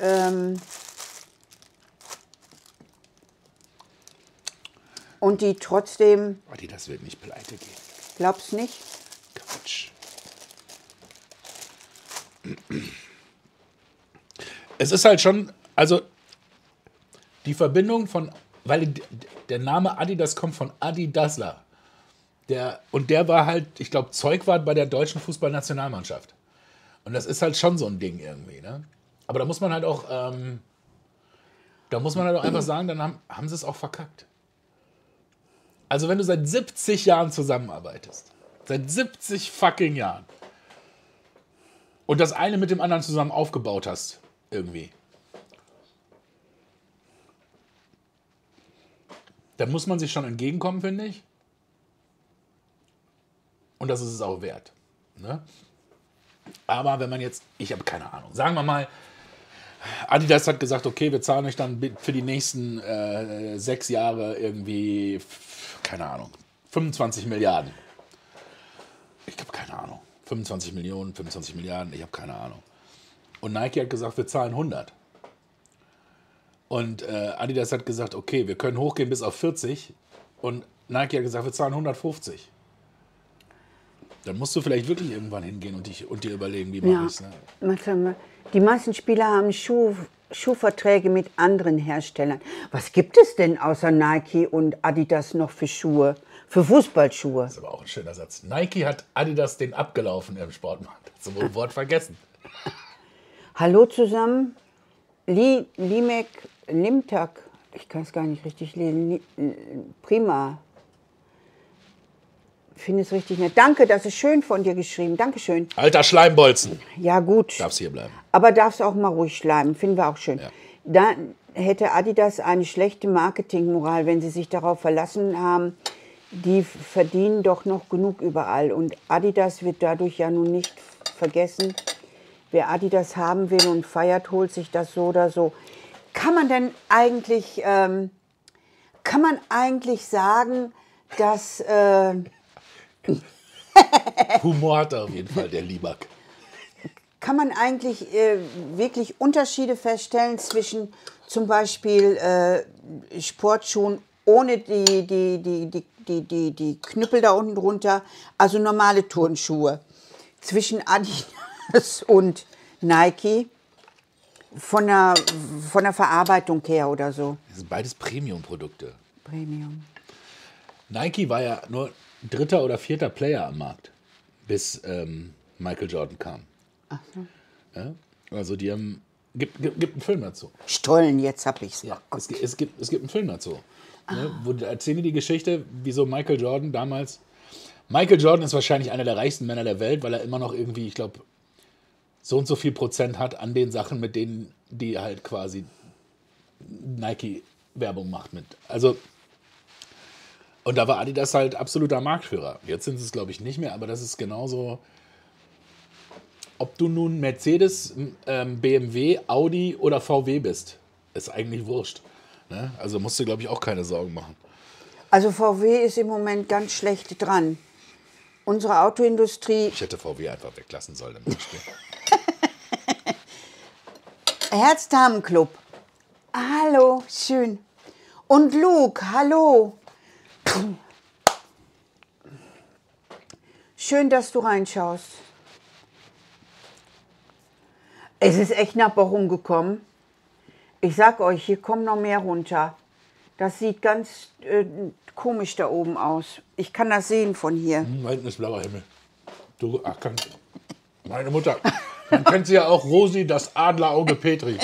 Und die trotzdem... Adidas wird nicht pleite gehen. Glaubst nicht? Quatsch. Es ist halt schon, also die Verbindung von, weil der Name Adidas kommt von Adi Dassler. Der war halt, ich glaube, Zeugwart bei der deutschen Fußballnationalmannschaft. Und das ist halt schon so ein Ding irgendwie, ne? Aber da muss man halt auch, einfach sagen, dann haben sie es auch verkackt. Also wenn du seit 70 Jahren zusammenarbeitest, seit 70 fucking Jahren, und das eine mit dem anderen zusammen aufgebaut hast, irgendwie, dann muss man sich schon entgegenkommen, finde ich. Und das ist es auch wert. Ne? Aber wenn man jetzt, ich habe keine Ahnung, sagen wir mal, Adidas hat gesagt, okay, wir zahlen euch dann für die nächsten 6 Jahre irgendwie, keine Ahnung, 25 Milliarden. Ich habe keine Ahnung. 25 Millionen, 25 Milliarden, ich habe keine Ahnung. Und Nike hat gesagt, wir zahlen 100. Und Adidas hat gesagt, okay, wir können hochgehen bis auf 40. Und Nike hat gesagt, wir zahlen 150. Dann musst du vielleicht wirklich irgendwann hingehen und dir überlegen, wie mache ich es. Ne? Die meisten Spieler haben Schuhe Schuhverträge mit anderen Herstellern. Was gibt es denn außer Nike und Adidas noch für Schuhe? Für Fußballschuhe? Das ist aber auch ein schöner Satz. Nike hat Adidas den abgelaufen im Sportmarkt. Hast du wohl ein Wort vergessen. Hallo zusammen. Limek, Limtak, ich kann es gar nicht richtig lesen. Prima. Ich finde es richtig nett. Danke, das ist schön von dir geschrieben. Dankeschön. Alter Schleimbolzen. Ja, gut. Darf's hier bleiben. Aber darfst auch mal ruhig schleimen. Finden wir auch schön. Ja. Da hätte Adidas eine schlechte Marketingmoral, wenn sie sich darauf verlassen haben. Die verdienen doch noch genug überall. Und Adidas wird dadurch ja nun nicht vergessen. Wer Adidas haben will und feiert, holt sich das so oder so. Kann man denn eigentlich, sagen, dass... Humor hat er auf jeden Fall, der Lieback. Kann man eigentlich wirklich Unterschiede feststellen zwischen zum Beispiel Sportschuhen ohne die Knüppel da unten drunter, also normale Turnschuhe, zwischen Adidas und Nike von der Verarbeitung her oder so? Das sind beides Premium-Produkte. Premium. Nike war ja nur 3. oder 4. Player am Markt, bis Michael Jordan kam. Ach so. Ja? Also die haben... Gibt einen Film dazu. Stollen, jetzt hab ich's. Ja, es gibt einen Film dazu. Ne, wo erzählen die Geschichte, wieso Michael Jordan damals... Michael Jordan ist wahrscheinlich einer der reichsten Männer der Welt, weil er immer noch irgendwie, ich glaube, so und so viel Prozent hat an den Sachen, mit denen die halt quasi Nike Werbung macht mit. Also... Und da war Adidas halt absoluter Marktführer. Jetzt sind sie es, glaube ich, nicht mehr, aber das ist genauso, ob du nun Mercedes, BMW, Audi oder VW bist, ist eigentlich wurscht. Ne? Also musst du, glaube ich, auch keine Sorgen machen. Also VW ist im Moment ganz schlecht dran. Unsere Autoindustrie... Ich hätte VW einfach weglassen sollen im Beispiel. Herzdamenclub. Hallo, schön. Und Luke, hallo. Schön, dass du reinschaust. Es ist echt nach Bochum gekommen. Ich sag euch, hier kommen noch mehr runter. Das sieht ganz komisch da oben aus. Ich kann das sehen von hier. Da hinten ist blauer Himmel. Meine Mutter. Man kennt sie ja auch, Rosi, das Adlerauge Petri.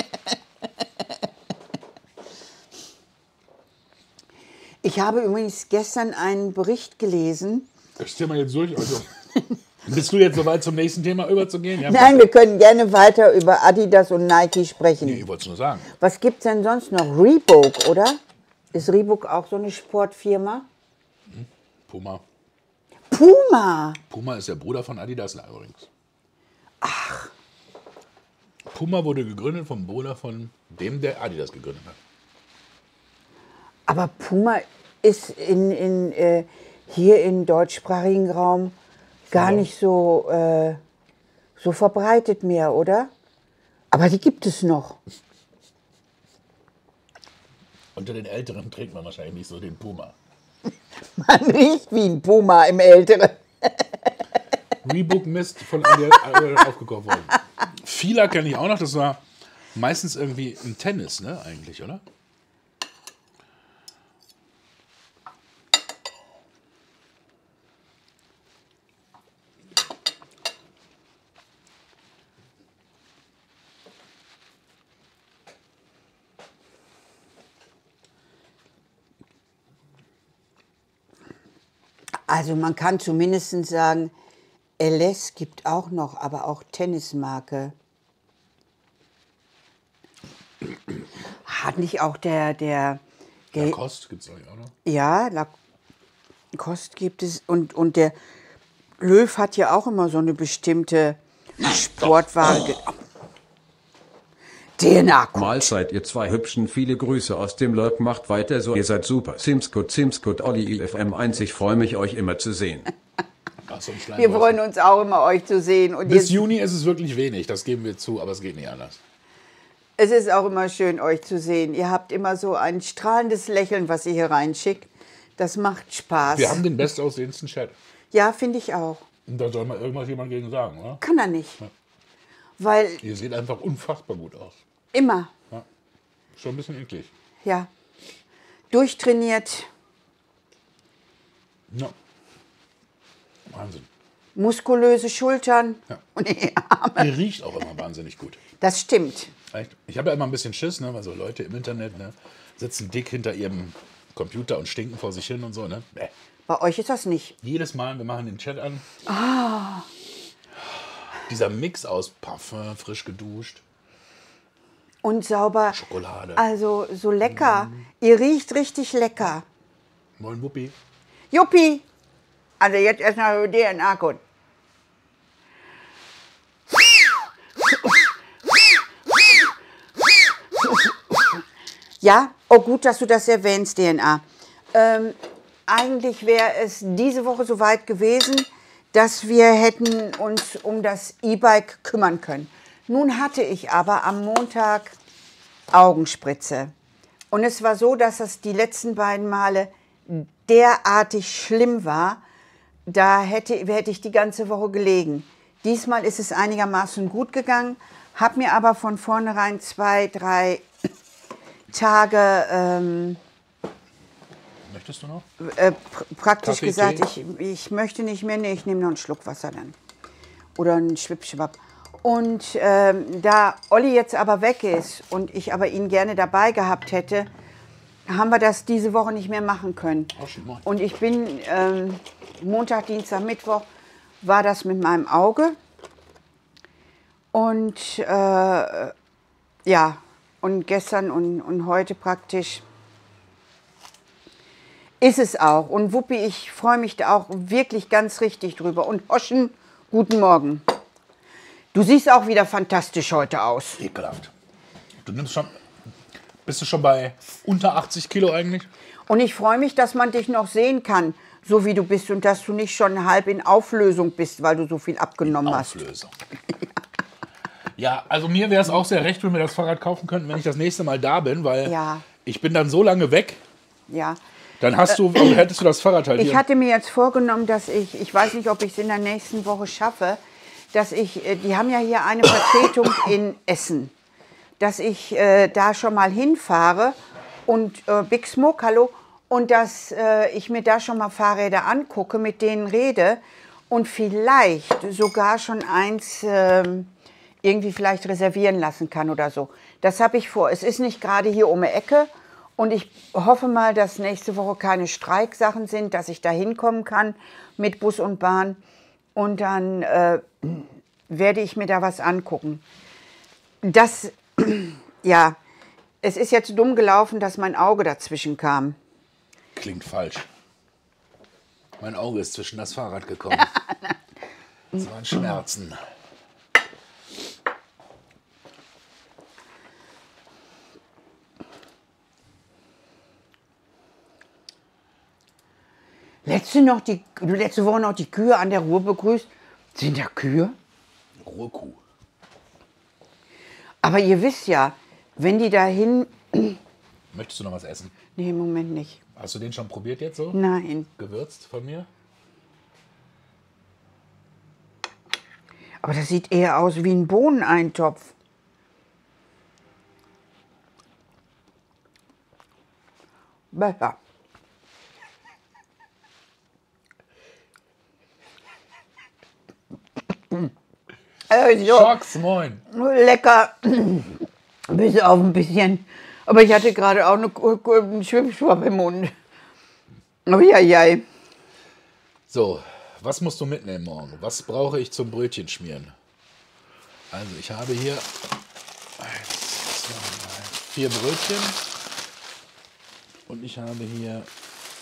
Ich habe übrigens gestern einen Bericht gelesen. Das Thema jetzt durch. Also, bist du jetzt soweit zum nächsten Thema überzugehen? Ja, Nein, wir können gerne weiter über Adidas und Nike sprechen. nee, ich wollte es nur sagen. Was gibt es denn sonst noch? Reebok, oder? Ist Reebok auch so eine Sportfirma? Puma. Puma! Puma ist der Bruder von Adidas übrigens. Ach. Puma wurde gegründet vom Bruder von dem, der Adidas gegründet hat. Aber Puma ist hier im deutschsprachigen Raum gar nicht so verbreitet mehr, oder? Aber die gibt es noch. Unter den Älteren trägt man wahrscheinlich nicht so den Puma. Man riecht wie ein Puma im Älteren. Reebok Mist von Adidas aufgekauft worden. Fila kenne ich auch noch, das war meistens irgendwie im Tennis, ne, eigentlich, oder? Also man kann zumindest sagen, LS gibt auch noch, aber auch Tennismarke. Hat nicht auch der Lacoste gibt es auch noch. Ja, Lacoste gibt es. Und der Löw hat ja auch immer so eine bestimmte Sportwaage. DNA. Mahlzeit, ihr zwei Hübschen, viele Grüße aus dem Lurk, macht weiter so, ihr seid super. Simskut, Olli IFM1, ich freue mich, euch immer zu sehen. Ach, so ein Wir Schleimbolzen. freuen uns auch immer, euch zu sehen. Und Bis Juni ist es wirklich wenig, das geben wir zu, aber es geht nicht anders. es ist auch immer schön, euch zu sehen. Ihr habt immer so ein strahlendes Lächeln, was ihr hier reinschickt. Das macht Spaß. Wir haben den bestaussehendsten Chat. Ja, finde ich auch. Und da soll mal irgendwas jemand gegen sagen, oder? Kann er nicht. Weil Ihr seht einfach unfassbar gut aus. immer. Ja. schon ein bisschen eklig. Ja. Durchtrainiert, Ja. Wahnsinn. muskulöse Schultern Ja. und die Arme. Ihr riecht auch immer wahnsinnig gut. Das stimmt. Echt? Ich habe ja immer ein bisschen Schiss, ne? Weil so Leute im Internet, ne, sitzen dick hinter ihrem Computer und stinken vor sich hin und so. Ne? Bei euch ist das nicht. Jedes Mal, wir machen den Chat an. Dieser Mix aus Parfum, frisch geduscht, Und sauber. Schokolade. Also so lecker. Ihr riecht richtig lecker. Moin Wuppi. Juppie! Also jetzt erstmal DNA-Code. Ja, oh gut, dass du das erwähnst, DNA. Eigentlich wäre es diese Woche soweit gewesen, dass wir hätten uns um das E-Bike kümmern können. Nun hatte ich aber am Montag Augenspritze. Und es war so, dass es die letzten beiden Male derartig schlimm war, da hätte ich die ganze Woche gelegen. Diesmal ist es einigermaßen gut gegangen, habe mir aber von vornherein 2, 3 Tage Möchtest du noch? praktisch Kaffee, gesagt, Tee? ich möchte nicht mehr, nee, ich nehme noch einen Schluck Wasser dann. Oder einen Schwippschwapp. Und da Olli jetzt aber weg ist und ich aber ihn gerne dabei gehabt hätte, haben wir das diese Woche nicht mehr machen können. Und ich bin Montag, Dienstag, Mittwoch war das mit meinem Auge. Und ja, und gestern und heute praktisch ist es auch. Und Wuppi, ich freue mich da auch wirklich ganz richtig drüber. Und Hoschen, guten Morgen. Du siehst auch wieder fantastisch heute aus. Ekelhaft. Bist du schon bei unter 80 Kilo eigentlich? Und ich freue mich, dass man dich noch sehen kann, so wie du bist. Und dass du nicht schon halb in Auflösung bist, weil du so viel abgenommen hast. Auflösung. Ja, also mir wäre es auch sehr recht, wenn wir das Fahrrad kaufen könnten, wenn ich das nächste Mal da bin, weil Ja. ich bin dann so lange weg, Ja. dann hättest du das Fahrrad halt Ich hier. hatte mir jetzt vorgenommen, dass ich weiß nicht, ob ich es in der nächsten Woche schaffe, dass die haben ja hier eine Vertretung in Essen, dass ich da schon mal hinfahre und Big Smoke, hallo, und dass ich mir da schon mal Fahrräder angucke, mit denen rede und vielleicht sogar schon eins irgendwie vielleicht reservieren lassen kann oder so. Das habe ich vor. Es ist nicht gerade hier um die Ecke und ich hoffe mal, dass nächste Woche keine Streiksachen sind, dass ich da hinkommen kann mit Bus und Bahn und dann werde ich mir da was angucken. Das, ja, es ist jetzt dumm gelaufen, dass mein Auge dazwischen kam. Klingt falsch. Mein Auge ist zwischen das Fahrrad gekommen. Das waren Schmerzen. Letzte Woche noch die Kühe an der Ruhr begrüßt. Sind da Kühe? Ruhrkuh. Aber ihr wisst ja, wenn die dahin... Möchtest du noch was essen? Nee, im Moment nicht. Hast du den schon probiert jetzt so? Nein. Gewürzt von mir? Aber das sieht eher aus wie ein Bohneneintopf. Besser. So, Schocks, moin. lecker. Bis auf ein bisschen. Aber ich hatte gerade auch einen Schwimmschwapp im Mund. Oh, ja. So, was musst du mitnehmen morgen? Was brauche ich zum Brötchen schmieren? Also ich habe hier 1, 2, 3, 4 Brötchen. Und ich habe hier ein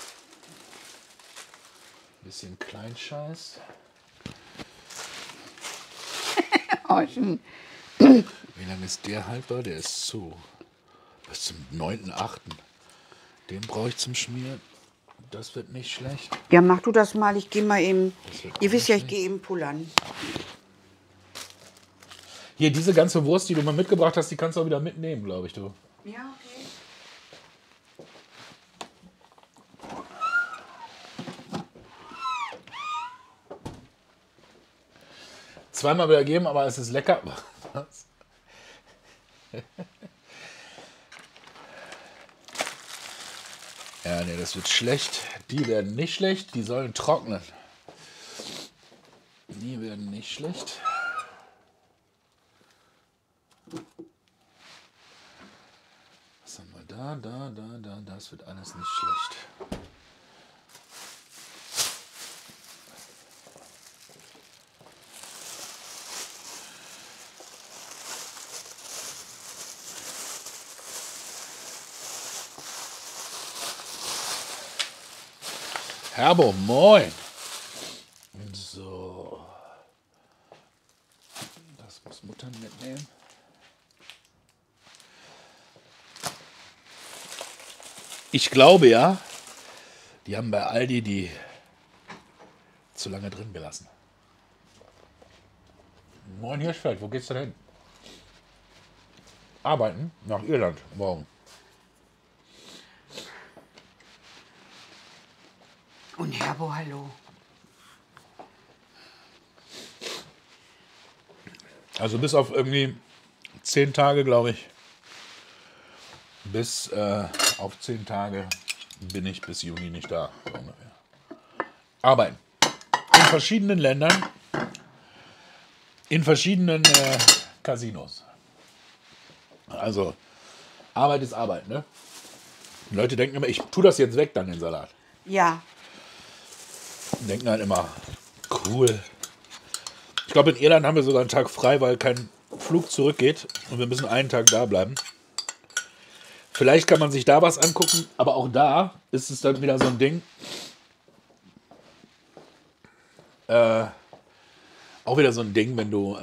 bisschen Kleinscheiß. Wie lange ist der haltbar? Der ist zu. Bis zum 9.8. Den brauche ich zum Schmieren. Das wird nicht schlecht. Ja, mach du das mal. Ich gehe mal eben. wird Ihr wisst ja, ich nicht gehe eben pullern. Hier, diese ganze Wurst, die du mal mitgebracht hast, die kannst du auch wieder mitnehmen, glaube ich, du. Ja, okay. Zweimal wieder geben, aber es ist lecker. Was? Ja, nee, das wird schlecht. Die werden nicht schlecht, die sollen trocknen. Die werden nicht schlecht. Was haben wir da? Das wird alles nicht schlecht. Herbo, moin. So. Das muss Mutter mitnehmen. Ich glaube ja, die haben bei Aldi die zu lange drin gelassen. Moin Hirschfeld, wo geht's denn hin? Arbeiten? Nach Irland morgen. Und Herbo, hallo. Also bis auf irgendwie 10 Tage, glaube ich. Bis auf 10 Tage bin ich bis Juni nicht da. So ungefähr. Arbeiten. In verschiedenen Ländern. In verschiedenen Casinos. Also, Arbeit ist Arbeit, ne? Die Leute denken immer, ich tue das jetzt weg, dann den Salat. Ja. Denken halt immer, cool. Ich glaube, in Irland haben wir sogar einen Tag frei, weil kein Flug zurückgeht und wir müssen einen Tag da bleiben. Vielleicht kann man sich da was angucken, aber auch da ist es dann wieder so ein Ding. Auch wieder so ein Ding, wenn du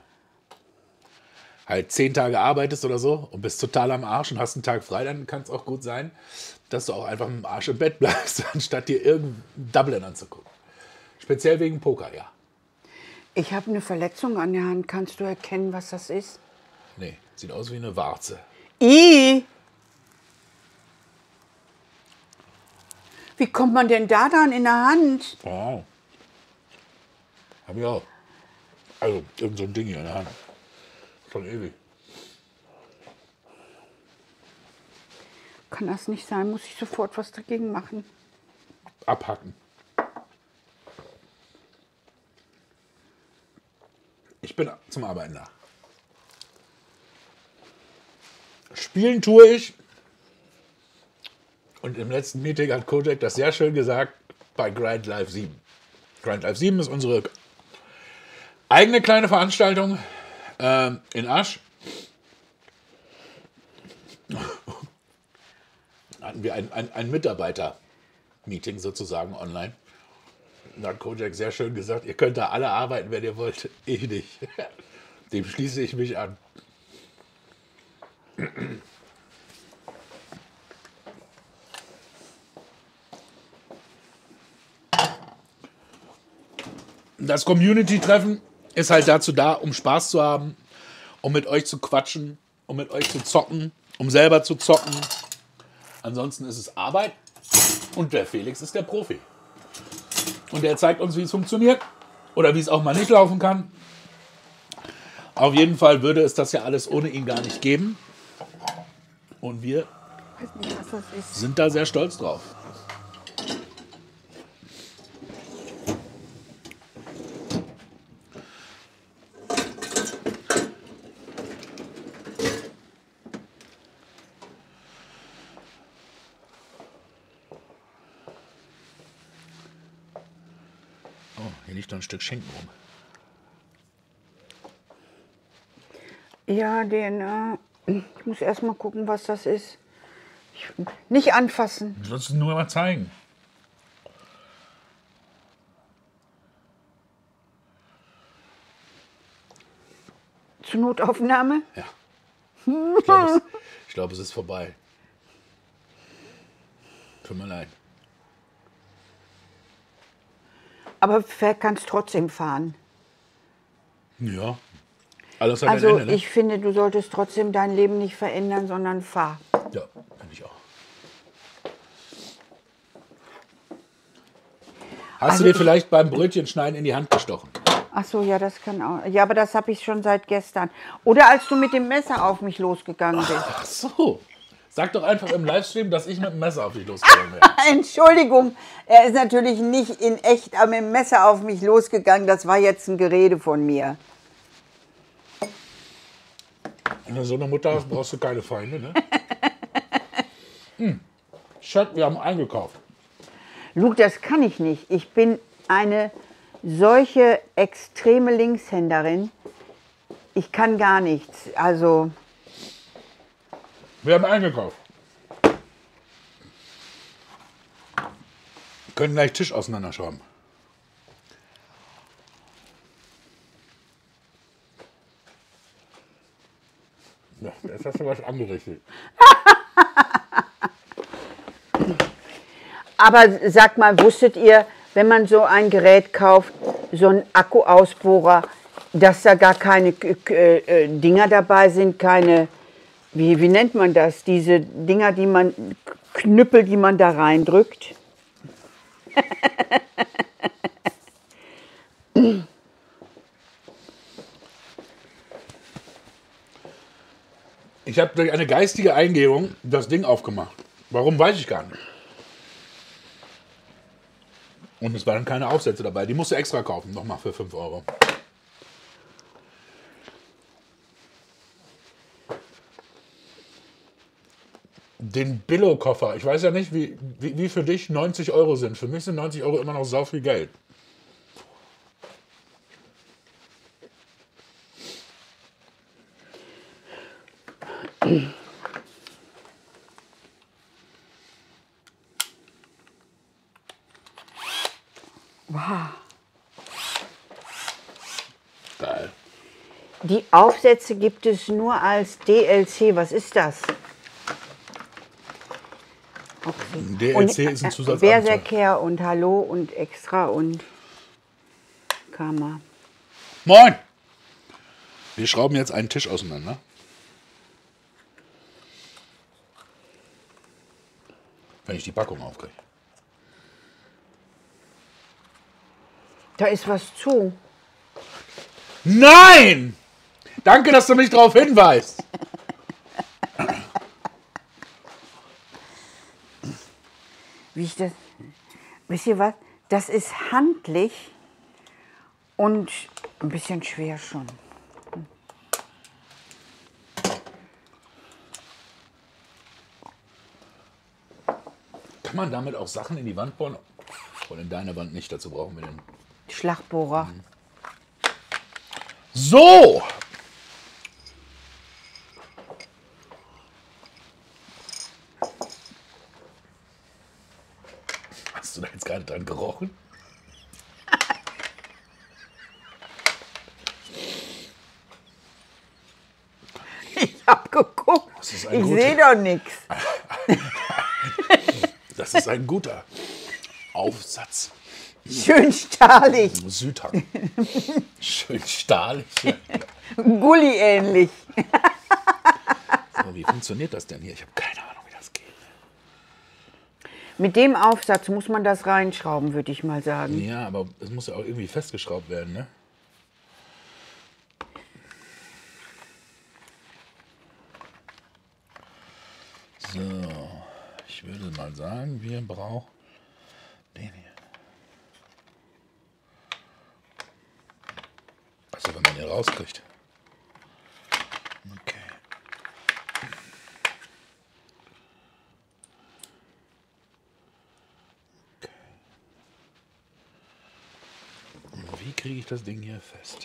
halt 10 Tage arbeitest oder so und bist total am Arsch und hast einen Tag frei, dann kann es auch gut sein, dass du auch einfach mit dem Arsch im Bett bleibst, anstatt dir irgendein Dublin anzugucken. Speziell wegen Poker, ja. Ich habe eine Verletzung an der Hand. Kannst du erkennen, was das ist? Nee, sieht aus wie eine Warze. Wie kommt man denn da dann in der Hand? Wow. Hab ich auch. Also, irgend so ein Ding hier in der Hand. Schon ewig. Kann das nicht sein? Muss ich sofort was dagegen machen? Abhacken. Ich bin zum Arbeiten da. Spielen tue ich. Und im letzten Meeting hat Kojak das sehr schön gesagt bei Grind Live 7. Grind Live 7 ist unsere eigene kleine Veranstaltung in Asch. Hatten wir ein Mitarbeiter-Meeting sozusagen online. Da hat Kojak sehr schön gesagt, ihr könnt da alle arbeiten, wenn ihr wollt. Ich nicht. Dem schließe ich mich an. Das Community-Treffen ist halt dazu da, um Spaß zu haben, um mit euch zu quatschen, um mit euch zu zocken, um selber zu zocken. Ansonsten ist es Arbeit und der Felix ist der Profi. Und der zeigt uns, wie es funktioniert oder wie es auch mal nicht laufen kann. Auf jeden Fall würde es das ja alles ohne ihn gar nicht geben. Und wir Ich weiß nicht, was das ist. sind da sehr stolz drauf. Oh, hier liegt noch ein Stück Schinken rum. Ja, ich muss erst mal gucken, was das ist. Nicht anfassen. Du sollst es nur mal zeigen. Zur Notaufnahme? Ja. Ich glaube, es ist vorbei. Tut mir leid. Aber kannst trotzdem fahren. Ja. Alles hat Also ein Ende, ne? ich finde, du solltest trotzdem dein Leben nicht verändern, sondern fahr. Ja, finde ich auch. Hast Also du dir vielleicht beim Brötchenschneiden in die Hand gestochen? Ach so, ja, das kann auch. Ja, aber das habe ich schon seit gestern. Oder als du mit dem Messer auf mich losgegangen bist. Ach so. Sag doch einfach im Livestream, dass ich mit dem Messer auf dich losgegangen wäre. Entschuldigung, er ist natürlich nicht in echt mit dem Messer auf mich losgegangen. Das war jetzt ein Gerede von mir. Wenn du so eine Mutter hast, brauchst du keine Feinde, ne? Schatz, wir haben eingekauft. Luke, das kann ich nicht. Ich bin eine solche extreme Linkshänderin. Ich kann gar nichts. Also, Wir haben eingekauft. Können gleich Tisch auseinanderschrauben. Ja, jetzt hast du was angerichtet. aber sag mal, wusstet ihr, wenn man so ein Gerät kauft, so einen Akkuausbohrer, dass da gar keine Dinger dabei sind, keine, wie nennt man das, diese Dinger, die man, Knüppel, die man da reindrückt? Ich habe durch eine geistige Eingebung das Ding aufgemacht. Warum, weiß ich gar nicht. Und es waren keine Aufsätze dabei. Die musst du extra kaufen, nochmal für 5 Euro. Den Billo-Koffer. Ich weiß ja nicht, wie für dich 90 Euro sind. Für mich sind 90 Euro immer noch sau viel Geld. Wow. Geil. Die Aufsätze gibt es nur als DLC. Was ist das? DLC ist ein Zusatzanzeige. Berserker und Hallo und Extra und Karma. Moin! Wir schrauben jetzt einen Tisch auseinander. Wenn ich die Packung aufkriege. Da ist was zu. Nein! Danke, dass du mich darauf hinweist. Wie ich das. Wisst ihr was? Das ist handlich und ein bisschen schwer schon. Kann man damit auch Sachen in die Wand bohren? Und in deine Wand nicht, dazu brauchen wir den. Schlagbohrer. So! Hast du da jetzt gerade dran gerochen? Ich hab geguckt. Das Ich ist ein guter- sehe doch nichts. Das ist ein guter Aufsatz. Schön stahlig. Südhang. Schön stahlig. Gulli ähnlich. So, wie funktioniert das denn hier? Ich habe keine Ahnung, wie das geht. Mit dem Aufsatz muss man das reinschrauben, würde ich mal sagen. Ja, aber es muss ja auch irgendwie festgeschraubt werden, ne? So, ich würde mal sagen, wir brauchen den hier. Also wenn man hier rauskriegt. Okay. Okay. Und wie kriege ich das Ding hier fest?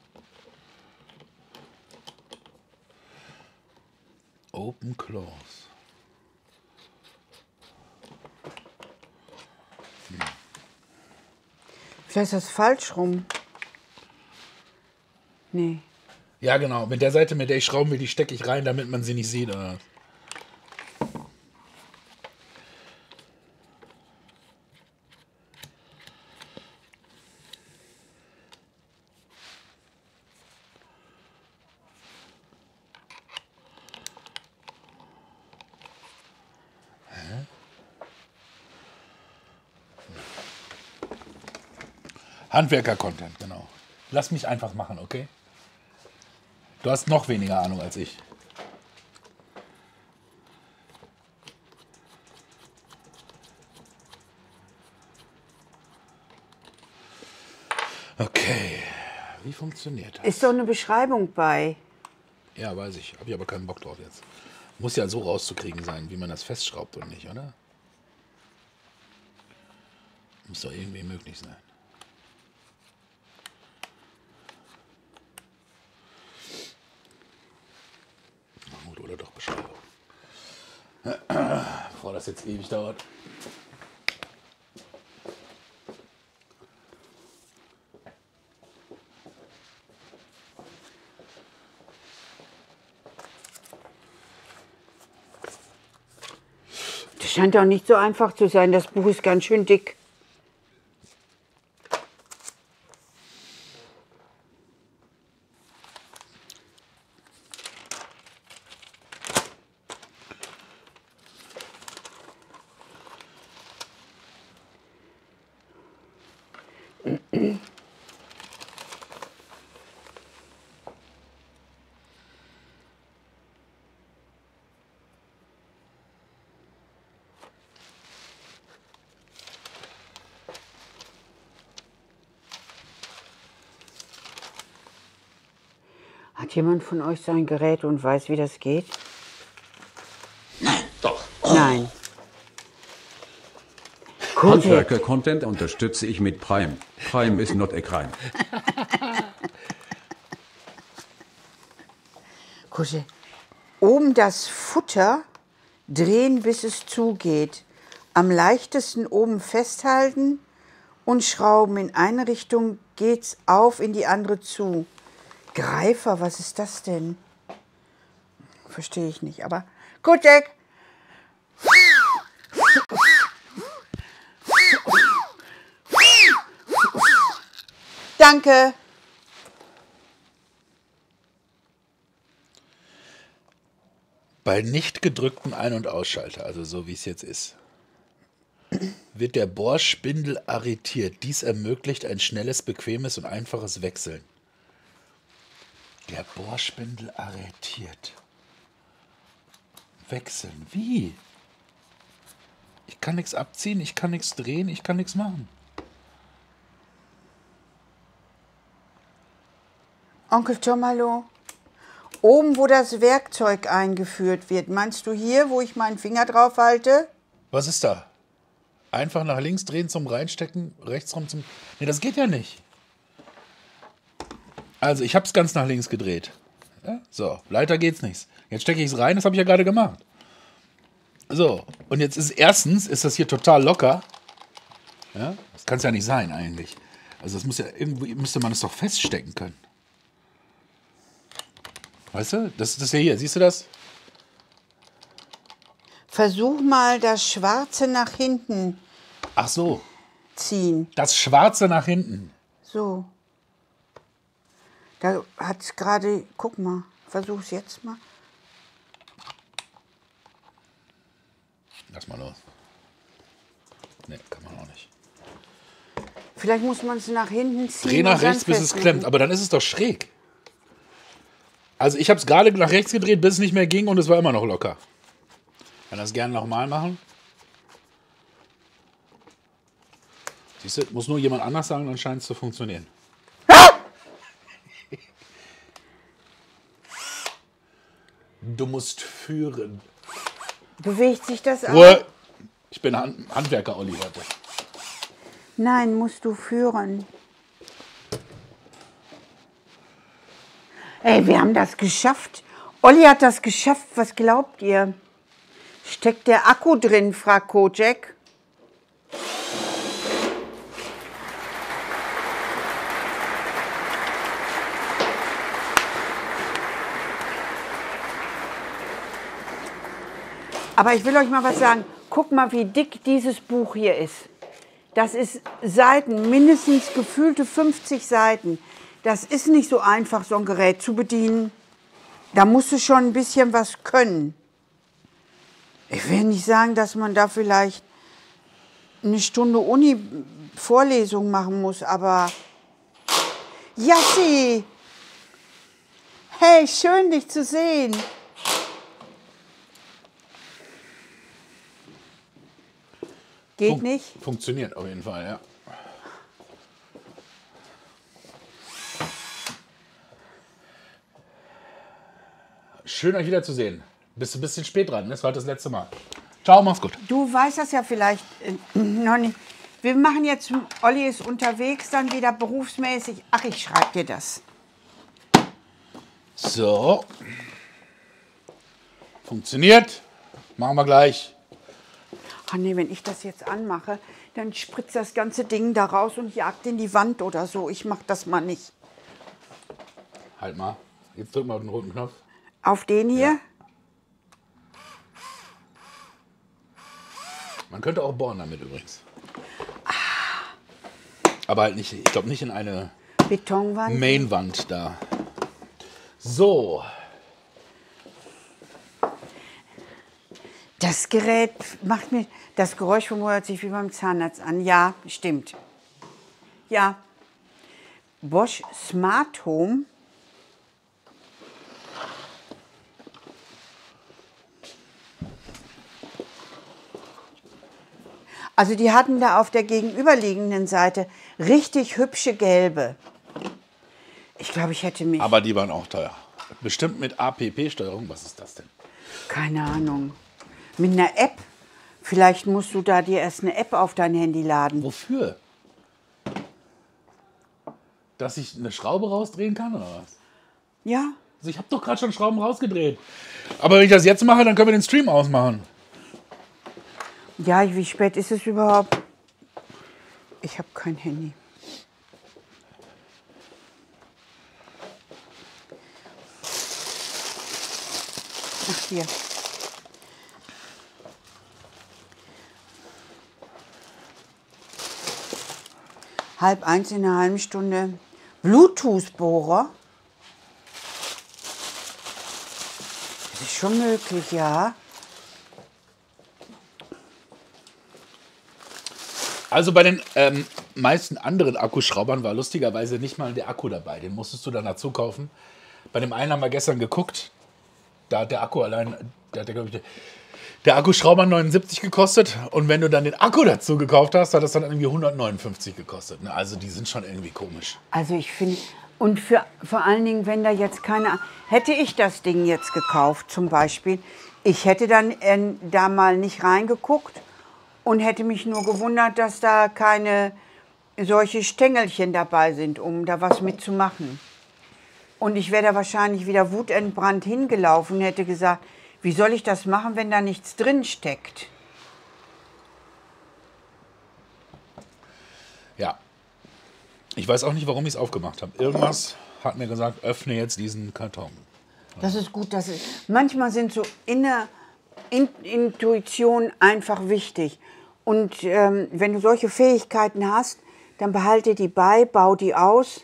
Open Close. Vielleicht ist das falsch rum. Nee. Ja, genau. Mit der Seite, mit der ich schrauben will, die stecke ich rein, damit man sie nicht sieht. Oder? Handwerker-Content, genau. Lass mich einfach machen, okay? Du hast noch weniger Ahnung als ich. Okay, wie funktioniert das? Ist doch eine Beschreibung bei. Ja, weiß ich. Habe ich aber keinen Bock drauf jetzt. Muss ja so rauszukriegen sein, wie man das festschraubt und nicht, oder? Muss doch irgendwie möglich sein. Na gut, oder doch Beschreibung. Bevor das jetzt ewig dauert. Das scheint doch nicht so einfach zu sein. Das Buch ist ganz schön dick. Hat jemand von euch sein Gerät und weiß, wie das geht? Nein, doch. Nein. Handwerker-Content unterstütze ich mit Prime. Prime is not a crime. Kuschel. Oben das Futter drehen, bis es zugeht. Am leichtesten oben festhalten und schrauben. In eine Richtung geht's auf, in die andere zu. Greifer, was ist das denn? Verstehe ich nicht, aber gut, Jack. Danke. Bei nicht gedrückten Ein- und Ausschalter, also so wie es jetzt ist, wird der Bohrspindel arretiert. Dies ermöglicht ein schnelles, bequemes und einfaches Wechseln. Der Bohrspindel arretiert. Wechseln. Wie? Ich kann nichts abziehen, ich kann nichts drehen, ich kann nichts machen. Onkel Tom, hallo. Oben, wo das Werkzeug eingeführt wird. Meinst du hier, wo ich meinen Finger drauf halte? Was ist da? Einfach nach links drehen zum Reinstecken, rechts rum zum... Nee, das geht ja nicht. Also, ich habe es ganz nach links gedreht. Ja? So, weiter geht's nichts. Jetzt stecke ich es rein, das habe ich ja gerade gemacht. So, und jetzt ist erstens, ist das hier total locker. Ja? Das kann es ja nicht sein eigentlich. Also das muss ja irgendwie, müsste man es doch feststecken können. Weißt du, das ist ja hier, siehst du das? Versuch mal, das Schwarze nach hinten Ach so, ziehen. das Schwarze nach hinten. So. Da hat es gerade, guck mal, versuch's jetzt mal. Lass mal los. Nee, kann man auch nicht. Vielleicht muss man es nach hinten ziehen. Dreh nach und dann rechts, bis es festmachen. klemmt. Aber dann ist es doch schräg. Also ich habe es gerade nach rechts gedreht, bis es nicht mehr ging und es war immer noch locker. Kann das gerne nochmal machen. Siehst du, muss nur jemand anders sagen, dann scheint es zu funktionieren. Du musst führen. Bewegt sich das auch? Ruhe. Ich bin Handwerker, Olli, heute. Nein, musst du führen. Ey, wir haben das geschafft. Olli hat das geschafft. Was glaubt ihr? Steckt der Akku drin, fragt Kojak. Aber ich will euch mal was sagen. Guck mal, wie dick dieses Buch hier ist. Das ist Seiten, mindestens gefühlte 50 Seiten. Das ist nicht so einfach, so ein Gerät zu bedienen. Da musst du schon ein bisschen was können. Ich will nicht sagen, dass man da vielleicht eine Stunde Uni-Vorlesung machen muss, aber... Jassi! Hey, schön, dich zu sehen. Geht nicht? Funktioniert auf jeden Fall, ja. Schön, euch wiederzusehen. Bist du ein bisschen spät dran, ne? Das war das letzte Mal. Ciao, mach's gut. Du weißt das ja vielleicht noch nicht. Wir machen jetzt, Olli ist unterwegs, dann wieder berufsmäßig. Ach, ich schreibe dir das. So. Funktioniert. Machen wir gleich. Ach nee, wenn ich das jetzt anmache, dann spritzt das ganze Ding da raus und jagt in die Wand oder so. Ich mach das mal nicht. Halt mal. Jetzt drück mal auf den roten Knopf. Auf den hier? Ja. Man könnte auch bohren damit übrigens. Aber halt nicht, ich glaube nicht in eine Betonwand? Mainwand da. So. Das Gerät macht mir, das Geräusch von hört sich wie beim Zahnarzt an. Ja, stimmt. Ja. Bosch Smart Home. Also die hatten da auf der gegenüberliegenden Seite richtig hübsche gelbe. Ich glaube, ich hätte mich... Aber die waren auch teuer. Bestimmt mit APP-Steuerung. Was ist das denn? Keine Ahnung. Mit einer App. Vielleicht musst du da dir erst eine App auf dein Handy laden. Wofür? Dass ich eine Schraube rausdrehen kann oder was? Ja. Also ich habe doch gerade schon Schrauben rausgedreht. Aber wenn ich das jetzt mache, dann können wir den Stream ausmachen. Ja, wie spät ist es überhaupt? Ich habe kein Handy. Ach, hier. Halb eins in einer halben Stunde. Bluetooth-Bohrer. Das ist schon möglich, ja. Also bei den meisten anderen Akkuschraubern war lustigerweise nicht mal der Akku dabei. Den musstest du dann dazu kaufen. Bei dem einen haben wir gestern geguckt. Da hat der Akku allein, der Akkuschrauber 79 gekostet. Und wenn du dann den Akku dazu gekauft hast, hat das dann irgendwie 159 gekostet. Ne? Also die sind schon irgendwie komisch. Also ich finde, und vor allen Dingen, wenn da jetzt keine... Hätte ich das Ding jetzt gekauft zum Beispiel, ich hätte dann da mal nicht reingeguckt und hätte mich nur gewundert, dass da keine solche Stängelchen dabei sind, um da was mitzumachen. Und ich wäre da wahrscheinlich wieder wutentbrannt hingelaufen und hätte gesagt, wie soll ich das machen, wenn da nichts drin steckt? Ja. Ich weiß auch nicht, warum ich es aufgemacht habe. Irgendwas hat mir gesagt, öffne jetzt diesen Karton. Das ist gut. Manchmal sind so Intuitionen einfach wichtig. Und wenn du solche Fähigkeiten hast, dann behalte die bei, bau die aus.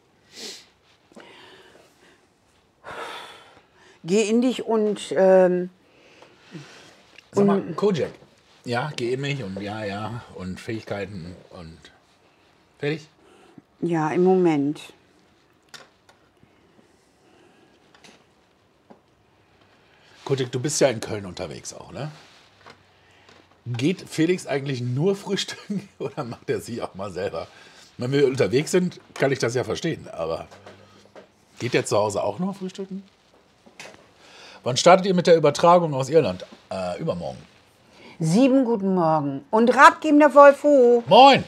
Geh in dich und... Sag mal, Kojak. Ja, geh in mich und ja und Fähigkeiten und fertig? Ja, im Moment. Kojak, du bist ja in Köln unterwegs auch, ne? Geht Felix eigentlich nur frühstücken oder macht er sich auch mal selber? Wenn wir unterwegs sind, kann ich das ja verstehen, aber geht der zu Hause auch nur frühstücken? Wann startet ihr mit der Übertragung aus Irland? Übermorgen. 7, guten Morgen. Und ratgebender Wolf, ho. Moin!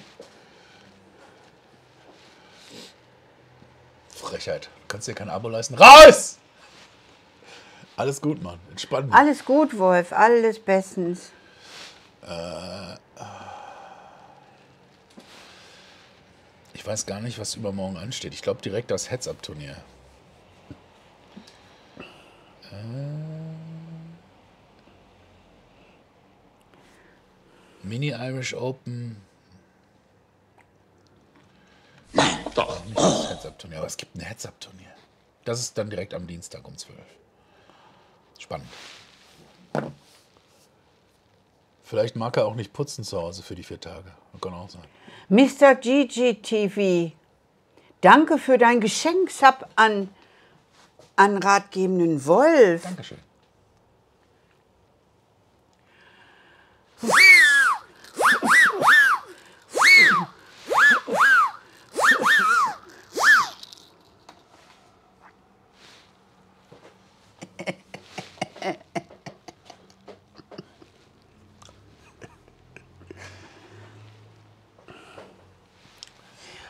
Frechheit. Du kannst dir kein Abo leisten. Raus! Alles gut, Mann. Entspann dich. Alles gut, Wolf, alles bestens. Ich weiß gar nicht, was übermorgen ansteht. Ich glaube direkt das Heads-Up-Turnier. Mini-Irish Open. Nein, doch. Nicht das Heads-Up-Turnier, aber es gibt ein Heads-Up-Turnier. Das ist dann direkt am Dienstag um 12. Spannend. Vielleicht mag er auch nicht putzen zu Hause für die 4 Tage. Das kann auch sein. Mr. GGTV, danke für dein Geschenksub an ratgebenden Wolf. Dankeschön.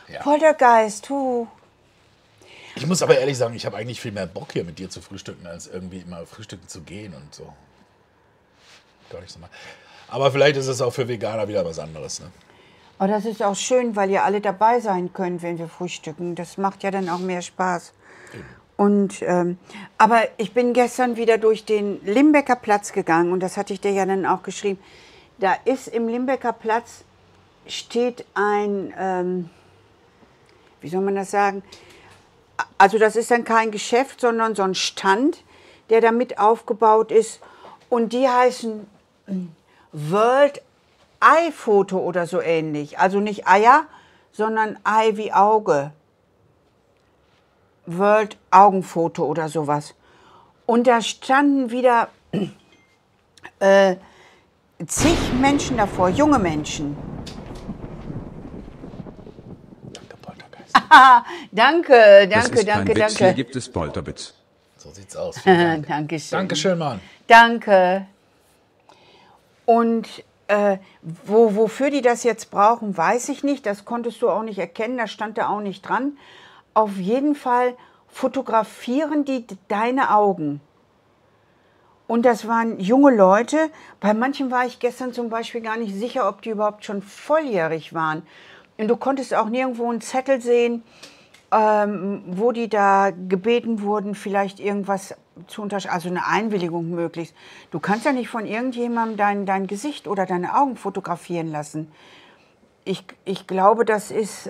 Ja. Poltergeist, Ich muss aber ehrlich sagen, ich habe eigentlich viel mehr Bock hier mit dir zu frühstücken, als irgendwie immer frühstücken zu gehen und so. Gar nicht so mal. Aber vielleicht ist es auch für Veganer wieder was anderes. Ne? Oh, das ist auch schön, weil ihr alle dabei sein könnt, wenn wir frühstücken. Das macht ja dann auch mehr Spaß. Und, aber ich bin gestern wieder durch den Limbecker Platz gegangen und das hatte ich dir ja dann auch geschrieben. Da ist im Limbecker Platz, steht ein, wie soll man das sagen? Also das ist dann kein Geschäft, sondern so ein Stand, der da mit aufgebaut ist. Und die heißen World Eye Photo oder so ähnlich. Also nicht Eier, sondern Eye wie Auge. World Augenfoto oder sowas. Und da standen wieder zig Menschen davor, junge Menschen. Danke, Poltergeist. Danke, Das danke, ist kein danke, Witz, hier danke. gibt es Polterbits. So sieht's aus. Vielen Dank. Dankeschön. Dankeschön, Mann. Danke. Und wofür die das jetzt brauchen, weiß ich nicht. Das konntest du auch nicht erkennen, das stand da auch nicht dran. Auf jeden Fall fotografieren die deine Augen. Und das waren junge Leute. Bei manchen war ich gestern zum Beispiel gar nicht sicher, ob die überhaupt schon volljährig waren. Und du konntest auch nirgendwo einen Zettel sehen, wo die da gebeten wurden, vielleicht irgendwas zu unterschreiben, also eine Einwilligung möglichst. Du kannst ja nicht von irgendjemandem dein Gesicht oder deine Augen fotografieren lassen. Ich glaube, das ist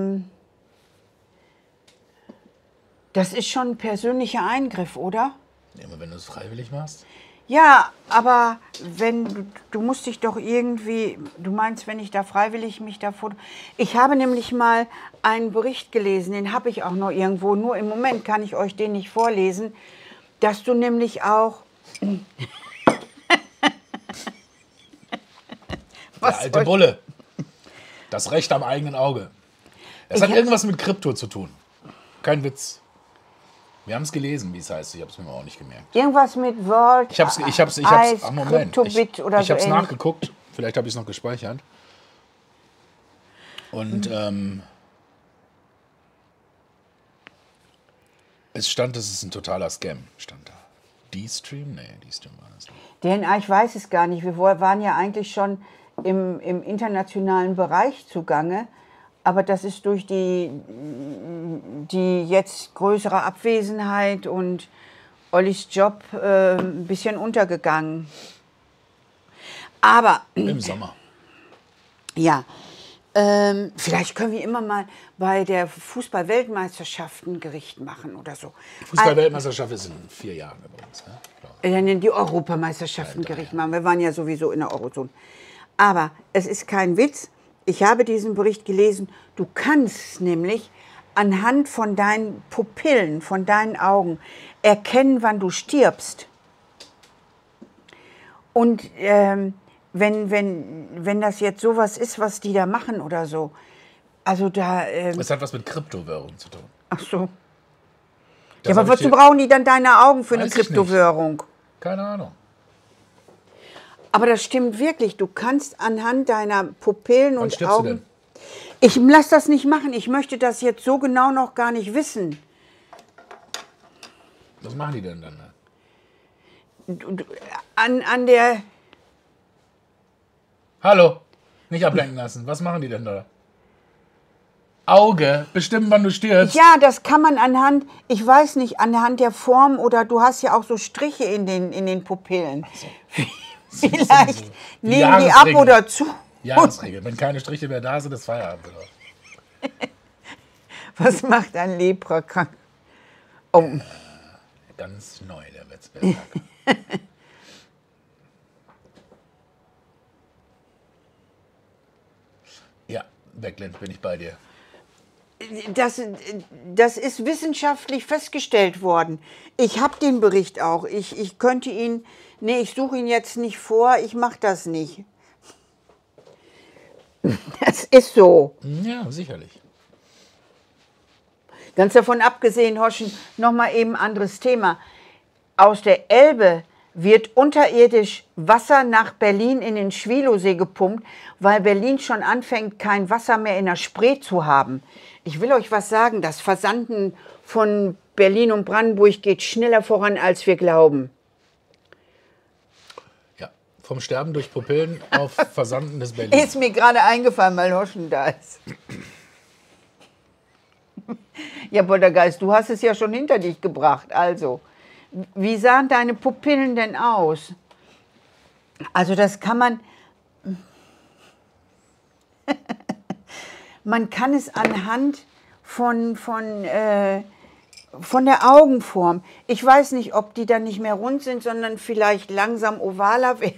schon ein persönlicher Eingriff, oder? Immer wenn du es freiwillig machst. Ja, aber du musst dich doch irgendwie, du meinst, wenn ich da freiwillig mich da foto... Ich habe nämlich mal einen Bericht gelesen, den habe ich auch noch irgendwo, nur im Moment kann ich euch den nicht vorlesen, dass du nämlich auch... Der alte Bulle. Das Recht am eigenen Auge. Es hat irgendwas mit Krypto zu tun. Kein Witz. Wir haben es gelesen, wie es heißt. Ich habe es mir auch nicht gemerkt. Irgendwas mit World, Ich hab's, Eyes, ach Moment, Kryptobit oder ich so habe es ähnlich. nachgeguckt. Vielleicht habe ich es noch gespeichert. Und es stand, es ist ein totaler Scam. Stand da. D-Stream? Nee, D-Stream war das nicht. DNA, ich weiß es gar nicht. Wir waren ja eigentlich schon im internationalen Bereich zugange. Aber das ist durch die jetzt größere Abwesenheit und Ollis Job ein bisschen untergegangen. Aber, Im Sommer. ja, vielleicht können wir immer mal bei der Fußball-Weltmeisterschaft ein Gericht machen oder so. Fußball-Weltmeisterschaft ist in 4 Jahren übrigens. Ne? Die Europameisterschaften Gericht machen. Wir waren ja sowieso in der Eurozone. Aber es ist kein Witz. Ich habe diesen Bericht gelesen. Du kannst nämlich anhand von deinen Pupillen, von deinen Augen erkennen, wann du stirbst. Und wenn das jetzt sowas ist, was die da machen oder so, also da... Es hat was mit Kryptowährung zu tun. ach so. Das Ja, aber hab ich wozu dir- brauchen die dann deine Augen für eine Weiß ich nicht. Kryptowährung? Keine Ahnung. Aber das stimmt wirklich. Du kannst anhand deiner Pupillen Wann und stirbst du Augen... denn? Ich lasse das nicht machen. Ich möchte das jetzt so genau noch gar nicht wissen. Was machen die denn dann? An der... Hallo? Nicht ablenken lassen. Was machen die denn da? Auge. Bestimmen, wann du stirbst. Ja, das kann man anhand, ich weiß nicht, anhand der Form oder du hast ja auch so Striche in den Pupillen. Vielleicht Die nehmen die ab Jahresringe. oder zu. Jahresregel. Wenn keine Striche mehr da sind, ist Feierabend. Oder? Was macht ein Leprakrank? Oh, Ganz neu, der Wetzberg. Ja, Backland, bin ich bei dir. das ist wissenschaftlich festgestellt worden. Ich habe den Bericht auch. Ich könnte ihn, nee, ich suche ihn jetzt nicht vor, ich mache das nicht. Das ist so. Ja, sicherlich. Ganz davon abgesehen, Hoschen, nochmal eben anderes Thema. Aus der Elbe wird unterirdisch Wasser nach Berlin in den Schwilowsee gepumpt, weil Berlin schon anfängt, kein Wasser mehr in der Spree zu haben. Ich will euch was sagen, das Versanden von Berlin und Brandenburg geht schneller voran, als wir glauben. Ja, vom Sterben durch Pupillen auf Versanden des Berlin. Ist mir gerade eingefallen, weil Hoschen da ist. Ja, Poltergeist, du hast es ja schon hinter dich gebracht. Also, wie sahen deine Pupillen denn aus? Also das kann man... Man kann es anhand von der Augenform. Ich weiß nicht, ob die dann nicht mehr rund sind, sondern vielleicht langsam ovaler werden.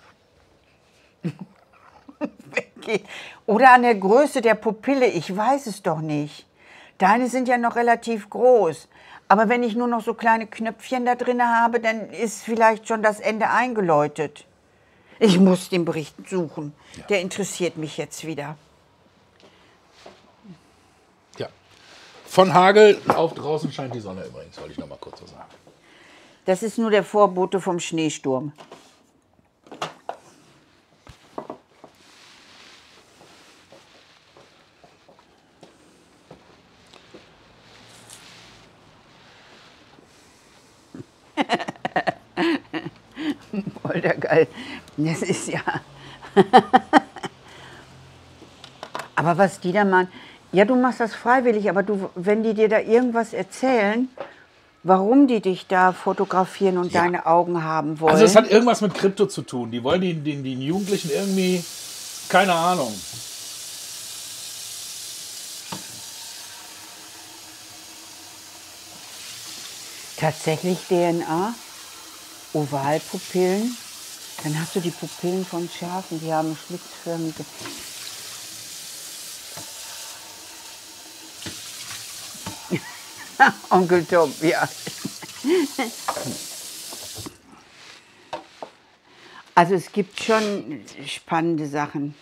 Oder an der Größe der Pupille, ich weiß es doch nicht. Deine sind ja noch relativ groß. Aber wenn ich nur noch so kleine Knöpfchen da drin habe, dann ist vielleicht schon das Ende eingeläutet. Ich muss den Bericht suchen. Ja. Der interessiert mich jetzt wieder. Ja. Von Hagel auf draußen scheint die Sonne übrigens, wollte ich noch mal kurz so sagen. Das ist nur der Vorbote vom Schneesturm. Voll geil. Das ist ja... Aber was die da machen... Ja, du machst das freiwillig, aber wenn die dir da irgendwas erzählen, warum die dich da fotografieren und deine Augen haben wollen... Also es hat irgendwas mit Krypto zu tun. Die wollen den Jugendlichen irgendwie... Keine Ahnung. Tatsächlich DNA? Ovalpupillen? Dann hast du die Pupillen von Schafen, die haben schlitzförmige... Onkel Tom, ja. Also es gibt schon spannende Sachen.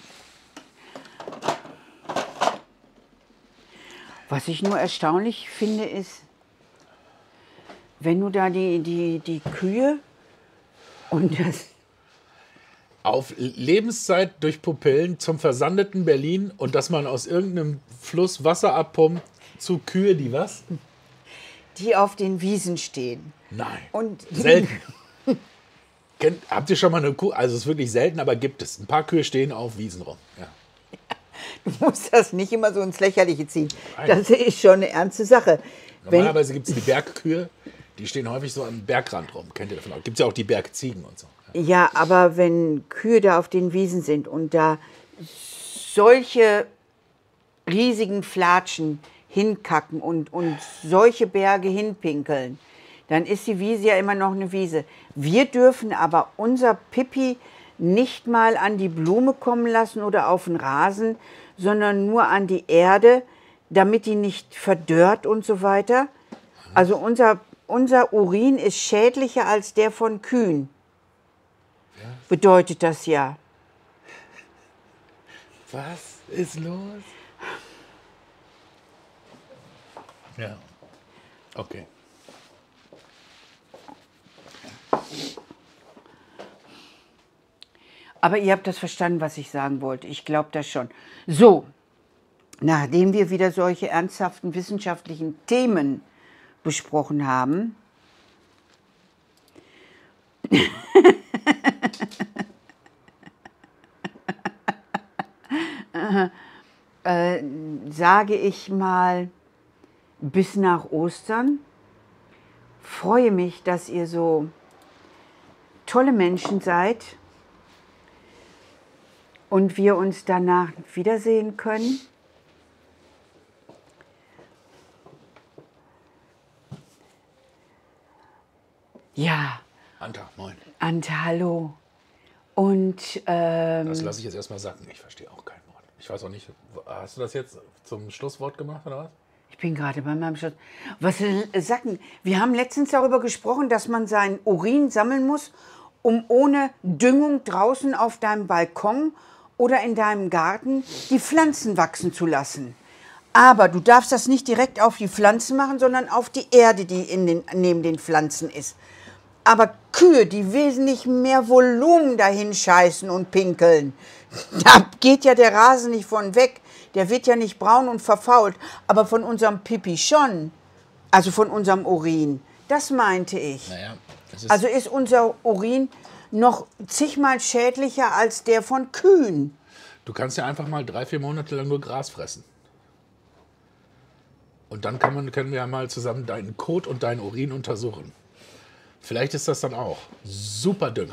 Was ich nur erstaunlich finde, ist, wenn du da die Kühe und das... Auf Lebenszeit durch Pupillen zum versandeten Berlin und dass man aus irgendeinem Fluss Wasser abpumpt zu Kühe, die was? Die auf den Wiesen stehen. Nein. Und selten. Habt ihr schon mal eine Kuh? Also es ist wirklich selten, aber gibt es. Ein paar Kühe stehen auf Wiesen rum. Ja. Du musst das nicht immer so ins Lächerliche ziehen. Das ist schon eine ernste Sache. Normalerweise gibt es die Bergkühe, die stehen häufig so am Bergrand rum. Kennt ihr davon auch? Gibt es ja auch die Bergziegen und so. Ja, aber wenn Kühe da auf den Wiesen sind und da solche riesigen Flatschen hinkacken und solche Berge hinpinkeln, dann ist die Wiese ja immer noch eine Wiese. Wir dürfen aber unser Pipi nicht mal an die Blume kommen lassen oder auf den Rasen, sondern nur an die Erde, damit die nicht verdörrt und so weiter. Also unser Urin ist schädlicher als der von Kühen. Ja. Bedeutet das ja. Was ist los? Ja, okay. Aber ihr habt das verstanden, was ich sagen wollte. Ich glaube das schon. So, nachdem wir wieder solche ernsthaften wissenschaftlichen Themen besprochen haben, sage ich mal, bis nach Ostern. Freue mich, dass ihr so tolle Menschen seid und wir uns danach wiedersehen können. Ja. Anta, moin. Anta, hallo. Und das lasse ich jetzt erstmal sacken. Ich verstehe auch kein Wort. Ich weiß auch nicht, hast du das jetzt zum Schlusswort gemacht oder was? Ich bin gerade bei meinem Schluss. Was sacken? Wir haben letztens darüber gesprochen, dass man seinen Urin sammeln muss, um ohne Düngung draußen auf deinem Balkon oder in deinem Garten die Pflanzen wachsen zu lassen. Aber du darfst das nicht direkt auf die Pflanzen machen, sondern auf die Erde, die neben den Pflanzen ist. Aber Kühe, die wesentlich mehr Volumen dahin scheißen und pinkeln, da geht ja der Rasen nicht von weg. Der wird ja nicht braun und verfault, aber von unserem Pipi schon. Also von unserem Urin. Das meinte ich. Naja, das ist Also ist unser Urin noch zigmal schädlicher als der von Kühen. du kannst ja einfach mal 3-4 Monate lang nur Gras fressen. Und dann können wir ja mal zusammen deinen Kot und deinen Urin untersuchen. Vielleicht ist das dann auch super Dünger.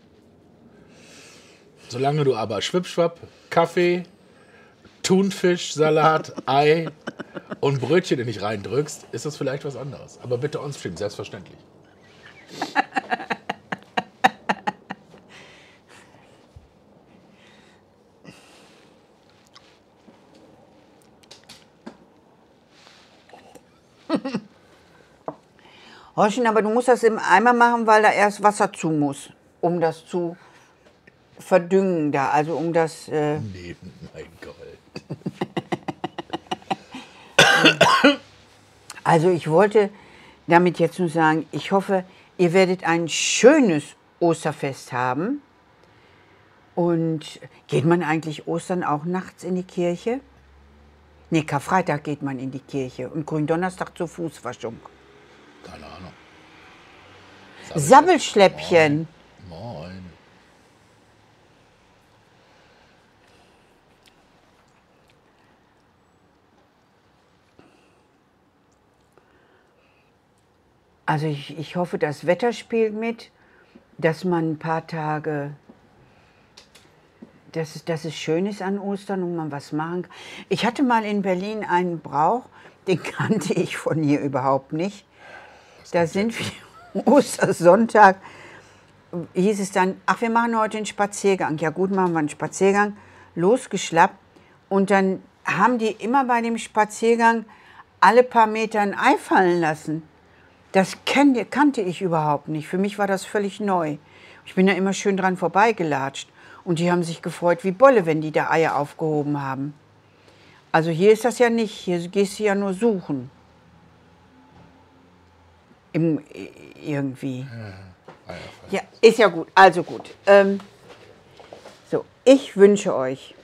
Solange du aber Schwippschwapp, Kaffee, Thunfisch, Salat, Ei und Brötchen in dich reindrückst, ist das vielleicht was anderes. Aber bitte uns stimmt, selbstverständlich. Horchen, aber du musst das im Eimer machen, weil da erst Wasser zu muss, um das zu verdüngen da, also um das... Nee, mein Gott. Also ich wollte damit jetzt nur sagen, ich hoffe, ihr werdet ein schönes Osterfest haben. Und geht man eigentlich Ostern auch nachts in die Kirche? Nee, Karfreitag geht man in die Kirche und Gründonnerstag zur Fußwaschung. Keine Ahnung. Sabbelschläppchen. Moin. Also ich hoffe, das Wetter spielt mit, dass man ein paar Tage, dass es schön ist an Ostern und man was machen kann. Ich hatte mal in Berlin einen Brauch, den kannte ich von hier überhaupt nicht. Da sind wir Ostersonntag, hieß es dann, ach, wir machen heute einen Spaziergang. Ja gut, machen wir einen Spaziergang, losgeschlappt. Und dann haben die immer bei dem Spaziergang alle paar Meter ein Ei fallen lassen. Das kannte ich überhaupt nicht. Für mich war das völlig neu. Ich bin da immer schön dran vorbeigelatscht. Und die haben sich gefreut wie Bolle, wenn die da Eier aufgehoben haben. Also hier ist das ja nicht. Hier gehst du ja nur suchen. Irgendwie. Ja, ist ja gut. Also gut. So, ich wünsche euch.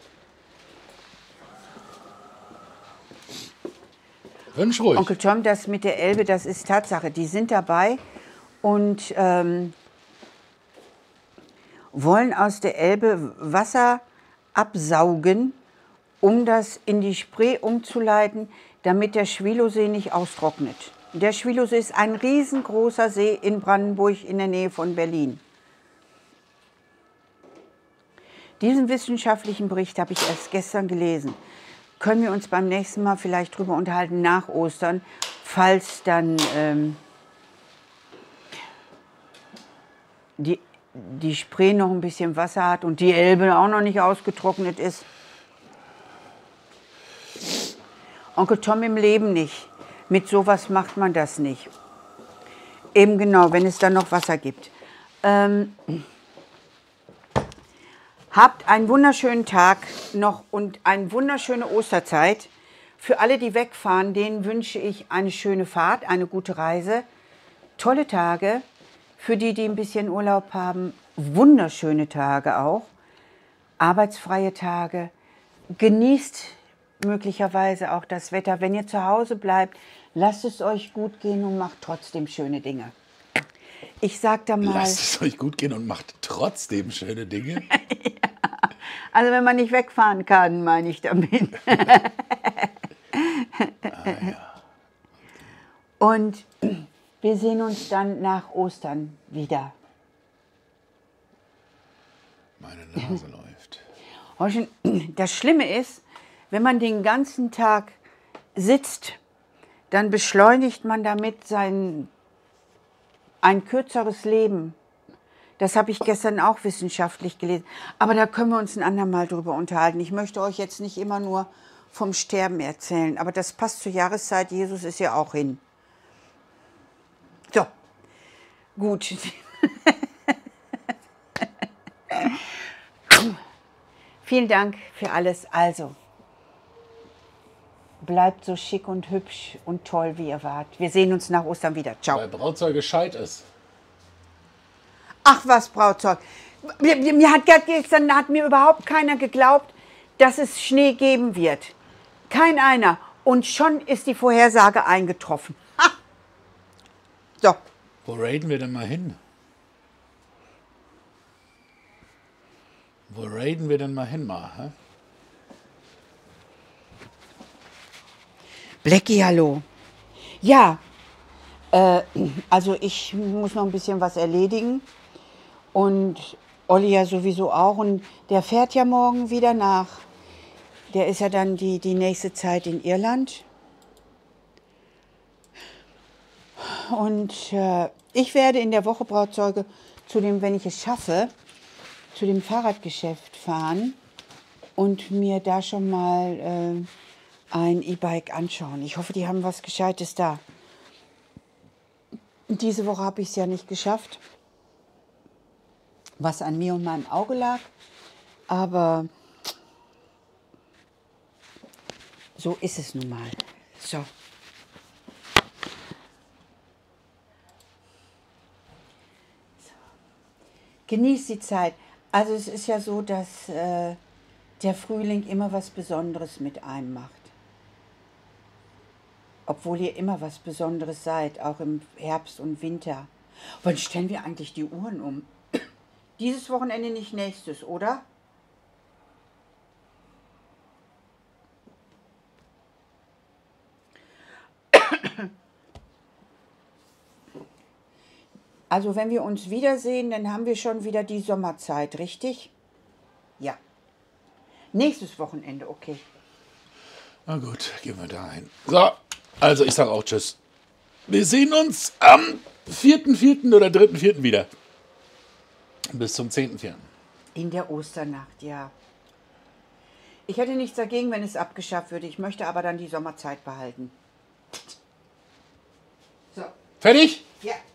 Wünsch ruhig. Onkel Tom, das mit der Elbe, das ist Tatsache. Die sind dabei und wollen aus der Elbe Wasser absaugen, um das in die Spree umzuleiten, damit der Schwilosee nicht austrocknet. Der Schwilosee ist ein riesengroßer See in Brandenburg in der Nähe von Berlin. Diesen wissenschaftlichen Bericht habe ich erst gestern gelesen. Können wir uns beim nächsten Mal vielleicht drüber unterhalten, nach Ostern, falls dann die Spree noch ein bisschen Wasser hat und die Elbe auch noch nicht ausgetrocknet ist. Onkel Tom im Leben nicht. Mit sowas macht man das nicht. Eben genau, wenn es dann noch Wasser gibt. Habt einen wunderschönen Tag noch und eine wunderschöne Osterzeit. Für alle, die wegfahren, denen wünsche ich eine schöne Fahrt, eine gute Reise, tolle Tage. Für die, die ein bisschen Urlaub haben, wunderschöne Tage auch, arbeitsfreie Tage. Genießt möglicherweise auch das Wetter. Wenn ihr zu Hause bleibt, lasst es euch gut gehen und macht trotzdem schöne Dinge. Ich sag da mal... Lasst es euch gut gehen und macht trotzdem schöne Dinge. Ja. Also wenn man nicht wegfahren kann, meine ich damit. Ja. Und wir sehen uns dann nach Ostern wieder. Meine Nase läuft. Horchen, das Schlimme ist, wenn man den ganzen Tag sitzt, dann beschleunigt man damit ein kürzeres Leben. Das habe ich gestern auch wissenschaftlich gelesen. Aber da können wir uns ein andermal drüber unterhalten. Ich möchte euch jetzt nicht immer nur vom Sterben erzählen. Aber das passt zur Jahreszeit. Jesus ist ja auch hin. So, gut. Vielen Dank für alles. Also, bleibt so schick und hübsch und toll, wie ihr wart. Wir sehen uns nach Ostern wieder. Ciao. Weil Brautzeug gescheit ist. Ach was, Brautzeug. Mir hat gestern überhaupt keiner geglaubt, dass es Schnee geben wird. Kein einer. Und schon ist die Vorhersage eingetroffen. Ha! So. Wo raiden wir denn mal hin? Wo raiden wir denn mal hin, hä? Blackie, hallo. Ja, also ich muss noch ein bisschen was erledigen. Und Olli ja sowieso auch. Und der fährt ja morgen wieder nach. Der ist ja dann die nächste Zeit in Irland. Und ich werde in der Woche Brauzeuge zu dem, wenn ich es schaffe, zu dem Fahrradgeschäft fahren und mir da schon mal ein E-Bike anschauen. Ich hoffe, die haben was Gescheites da. Diese Woche habe ich es ja nicht geschafft, was an mir und meinem Auge lag. Aber so ist es nun mal. So. Genießt die Zeit. Also es ist ja so, dass der Frühling immer was Besonderes mit einem macht. Obwohl ihr immer was Besonderes seid, auch im Herbst und Winter. Wann stellen wir eigentlich die Uhren um? Dieses Wochenende nicht nächstes, oder? Also wenn wir uns wiedersehen, dann haben wir schon wieder die Sommerzeit, richtig? Ja. Nächstes Wochenende, okay. Na gut, gehen wir da hin. So, also ich sage auch Tschüss. Wir sehen uns am 4.4. oder 3.4. wieder. Bis zum 10.4. In der Osternacht, ja. Ich hätte nichts dagegen, wenn es abgeschafft würde. Ich möchte aber dann die Sommerzeit behalten. So. Fertig? Ja.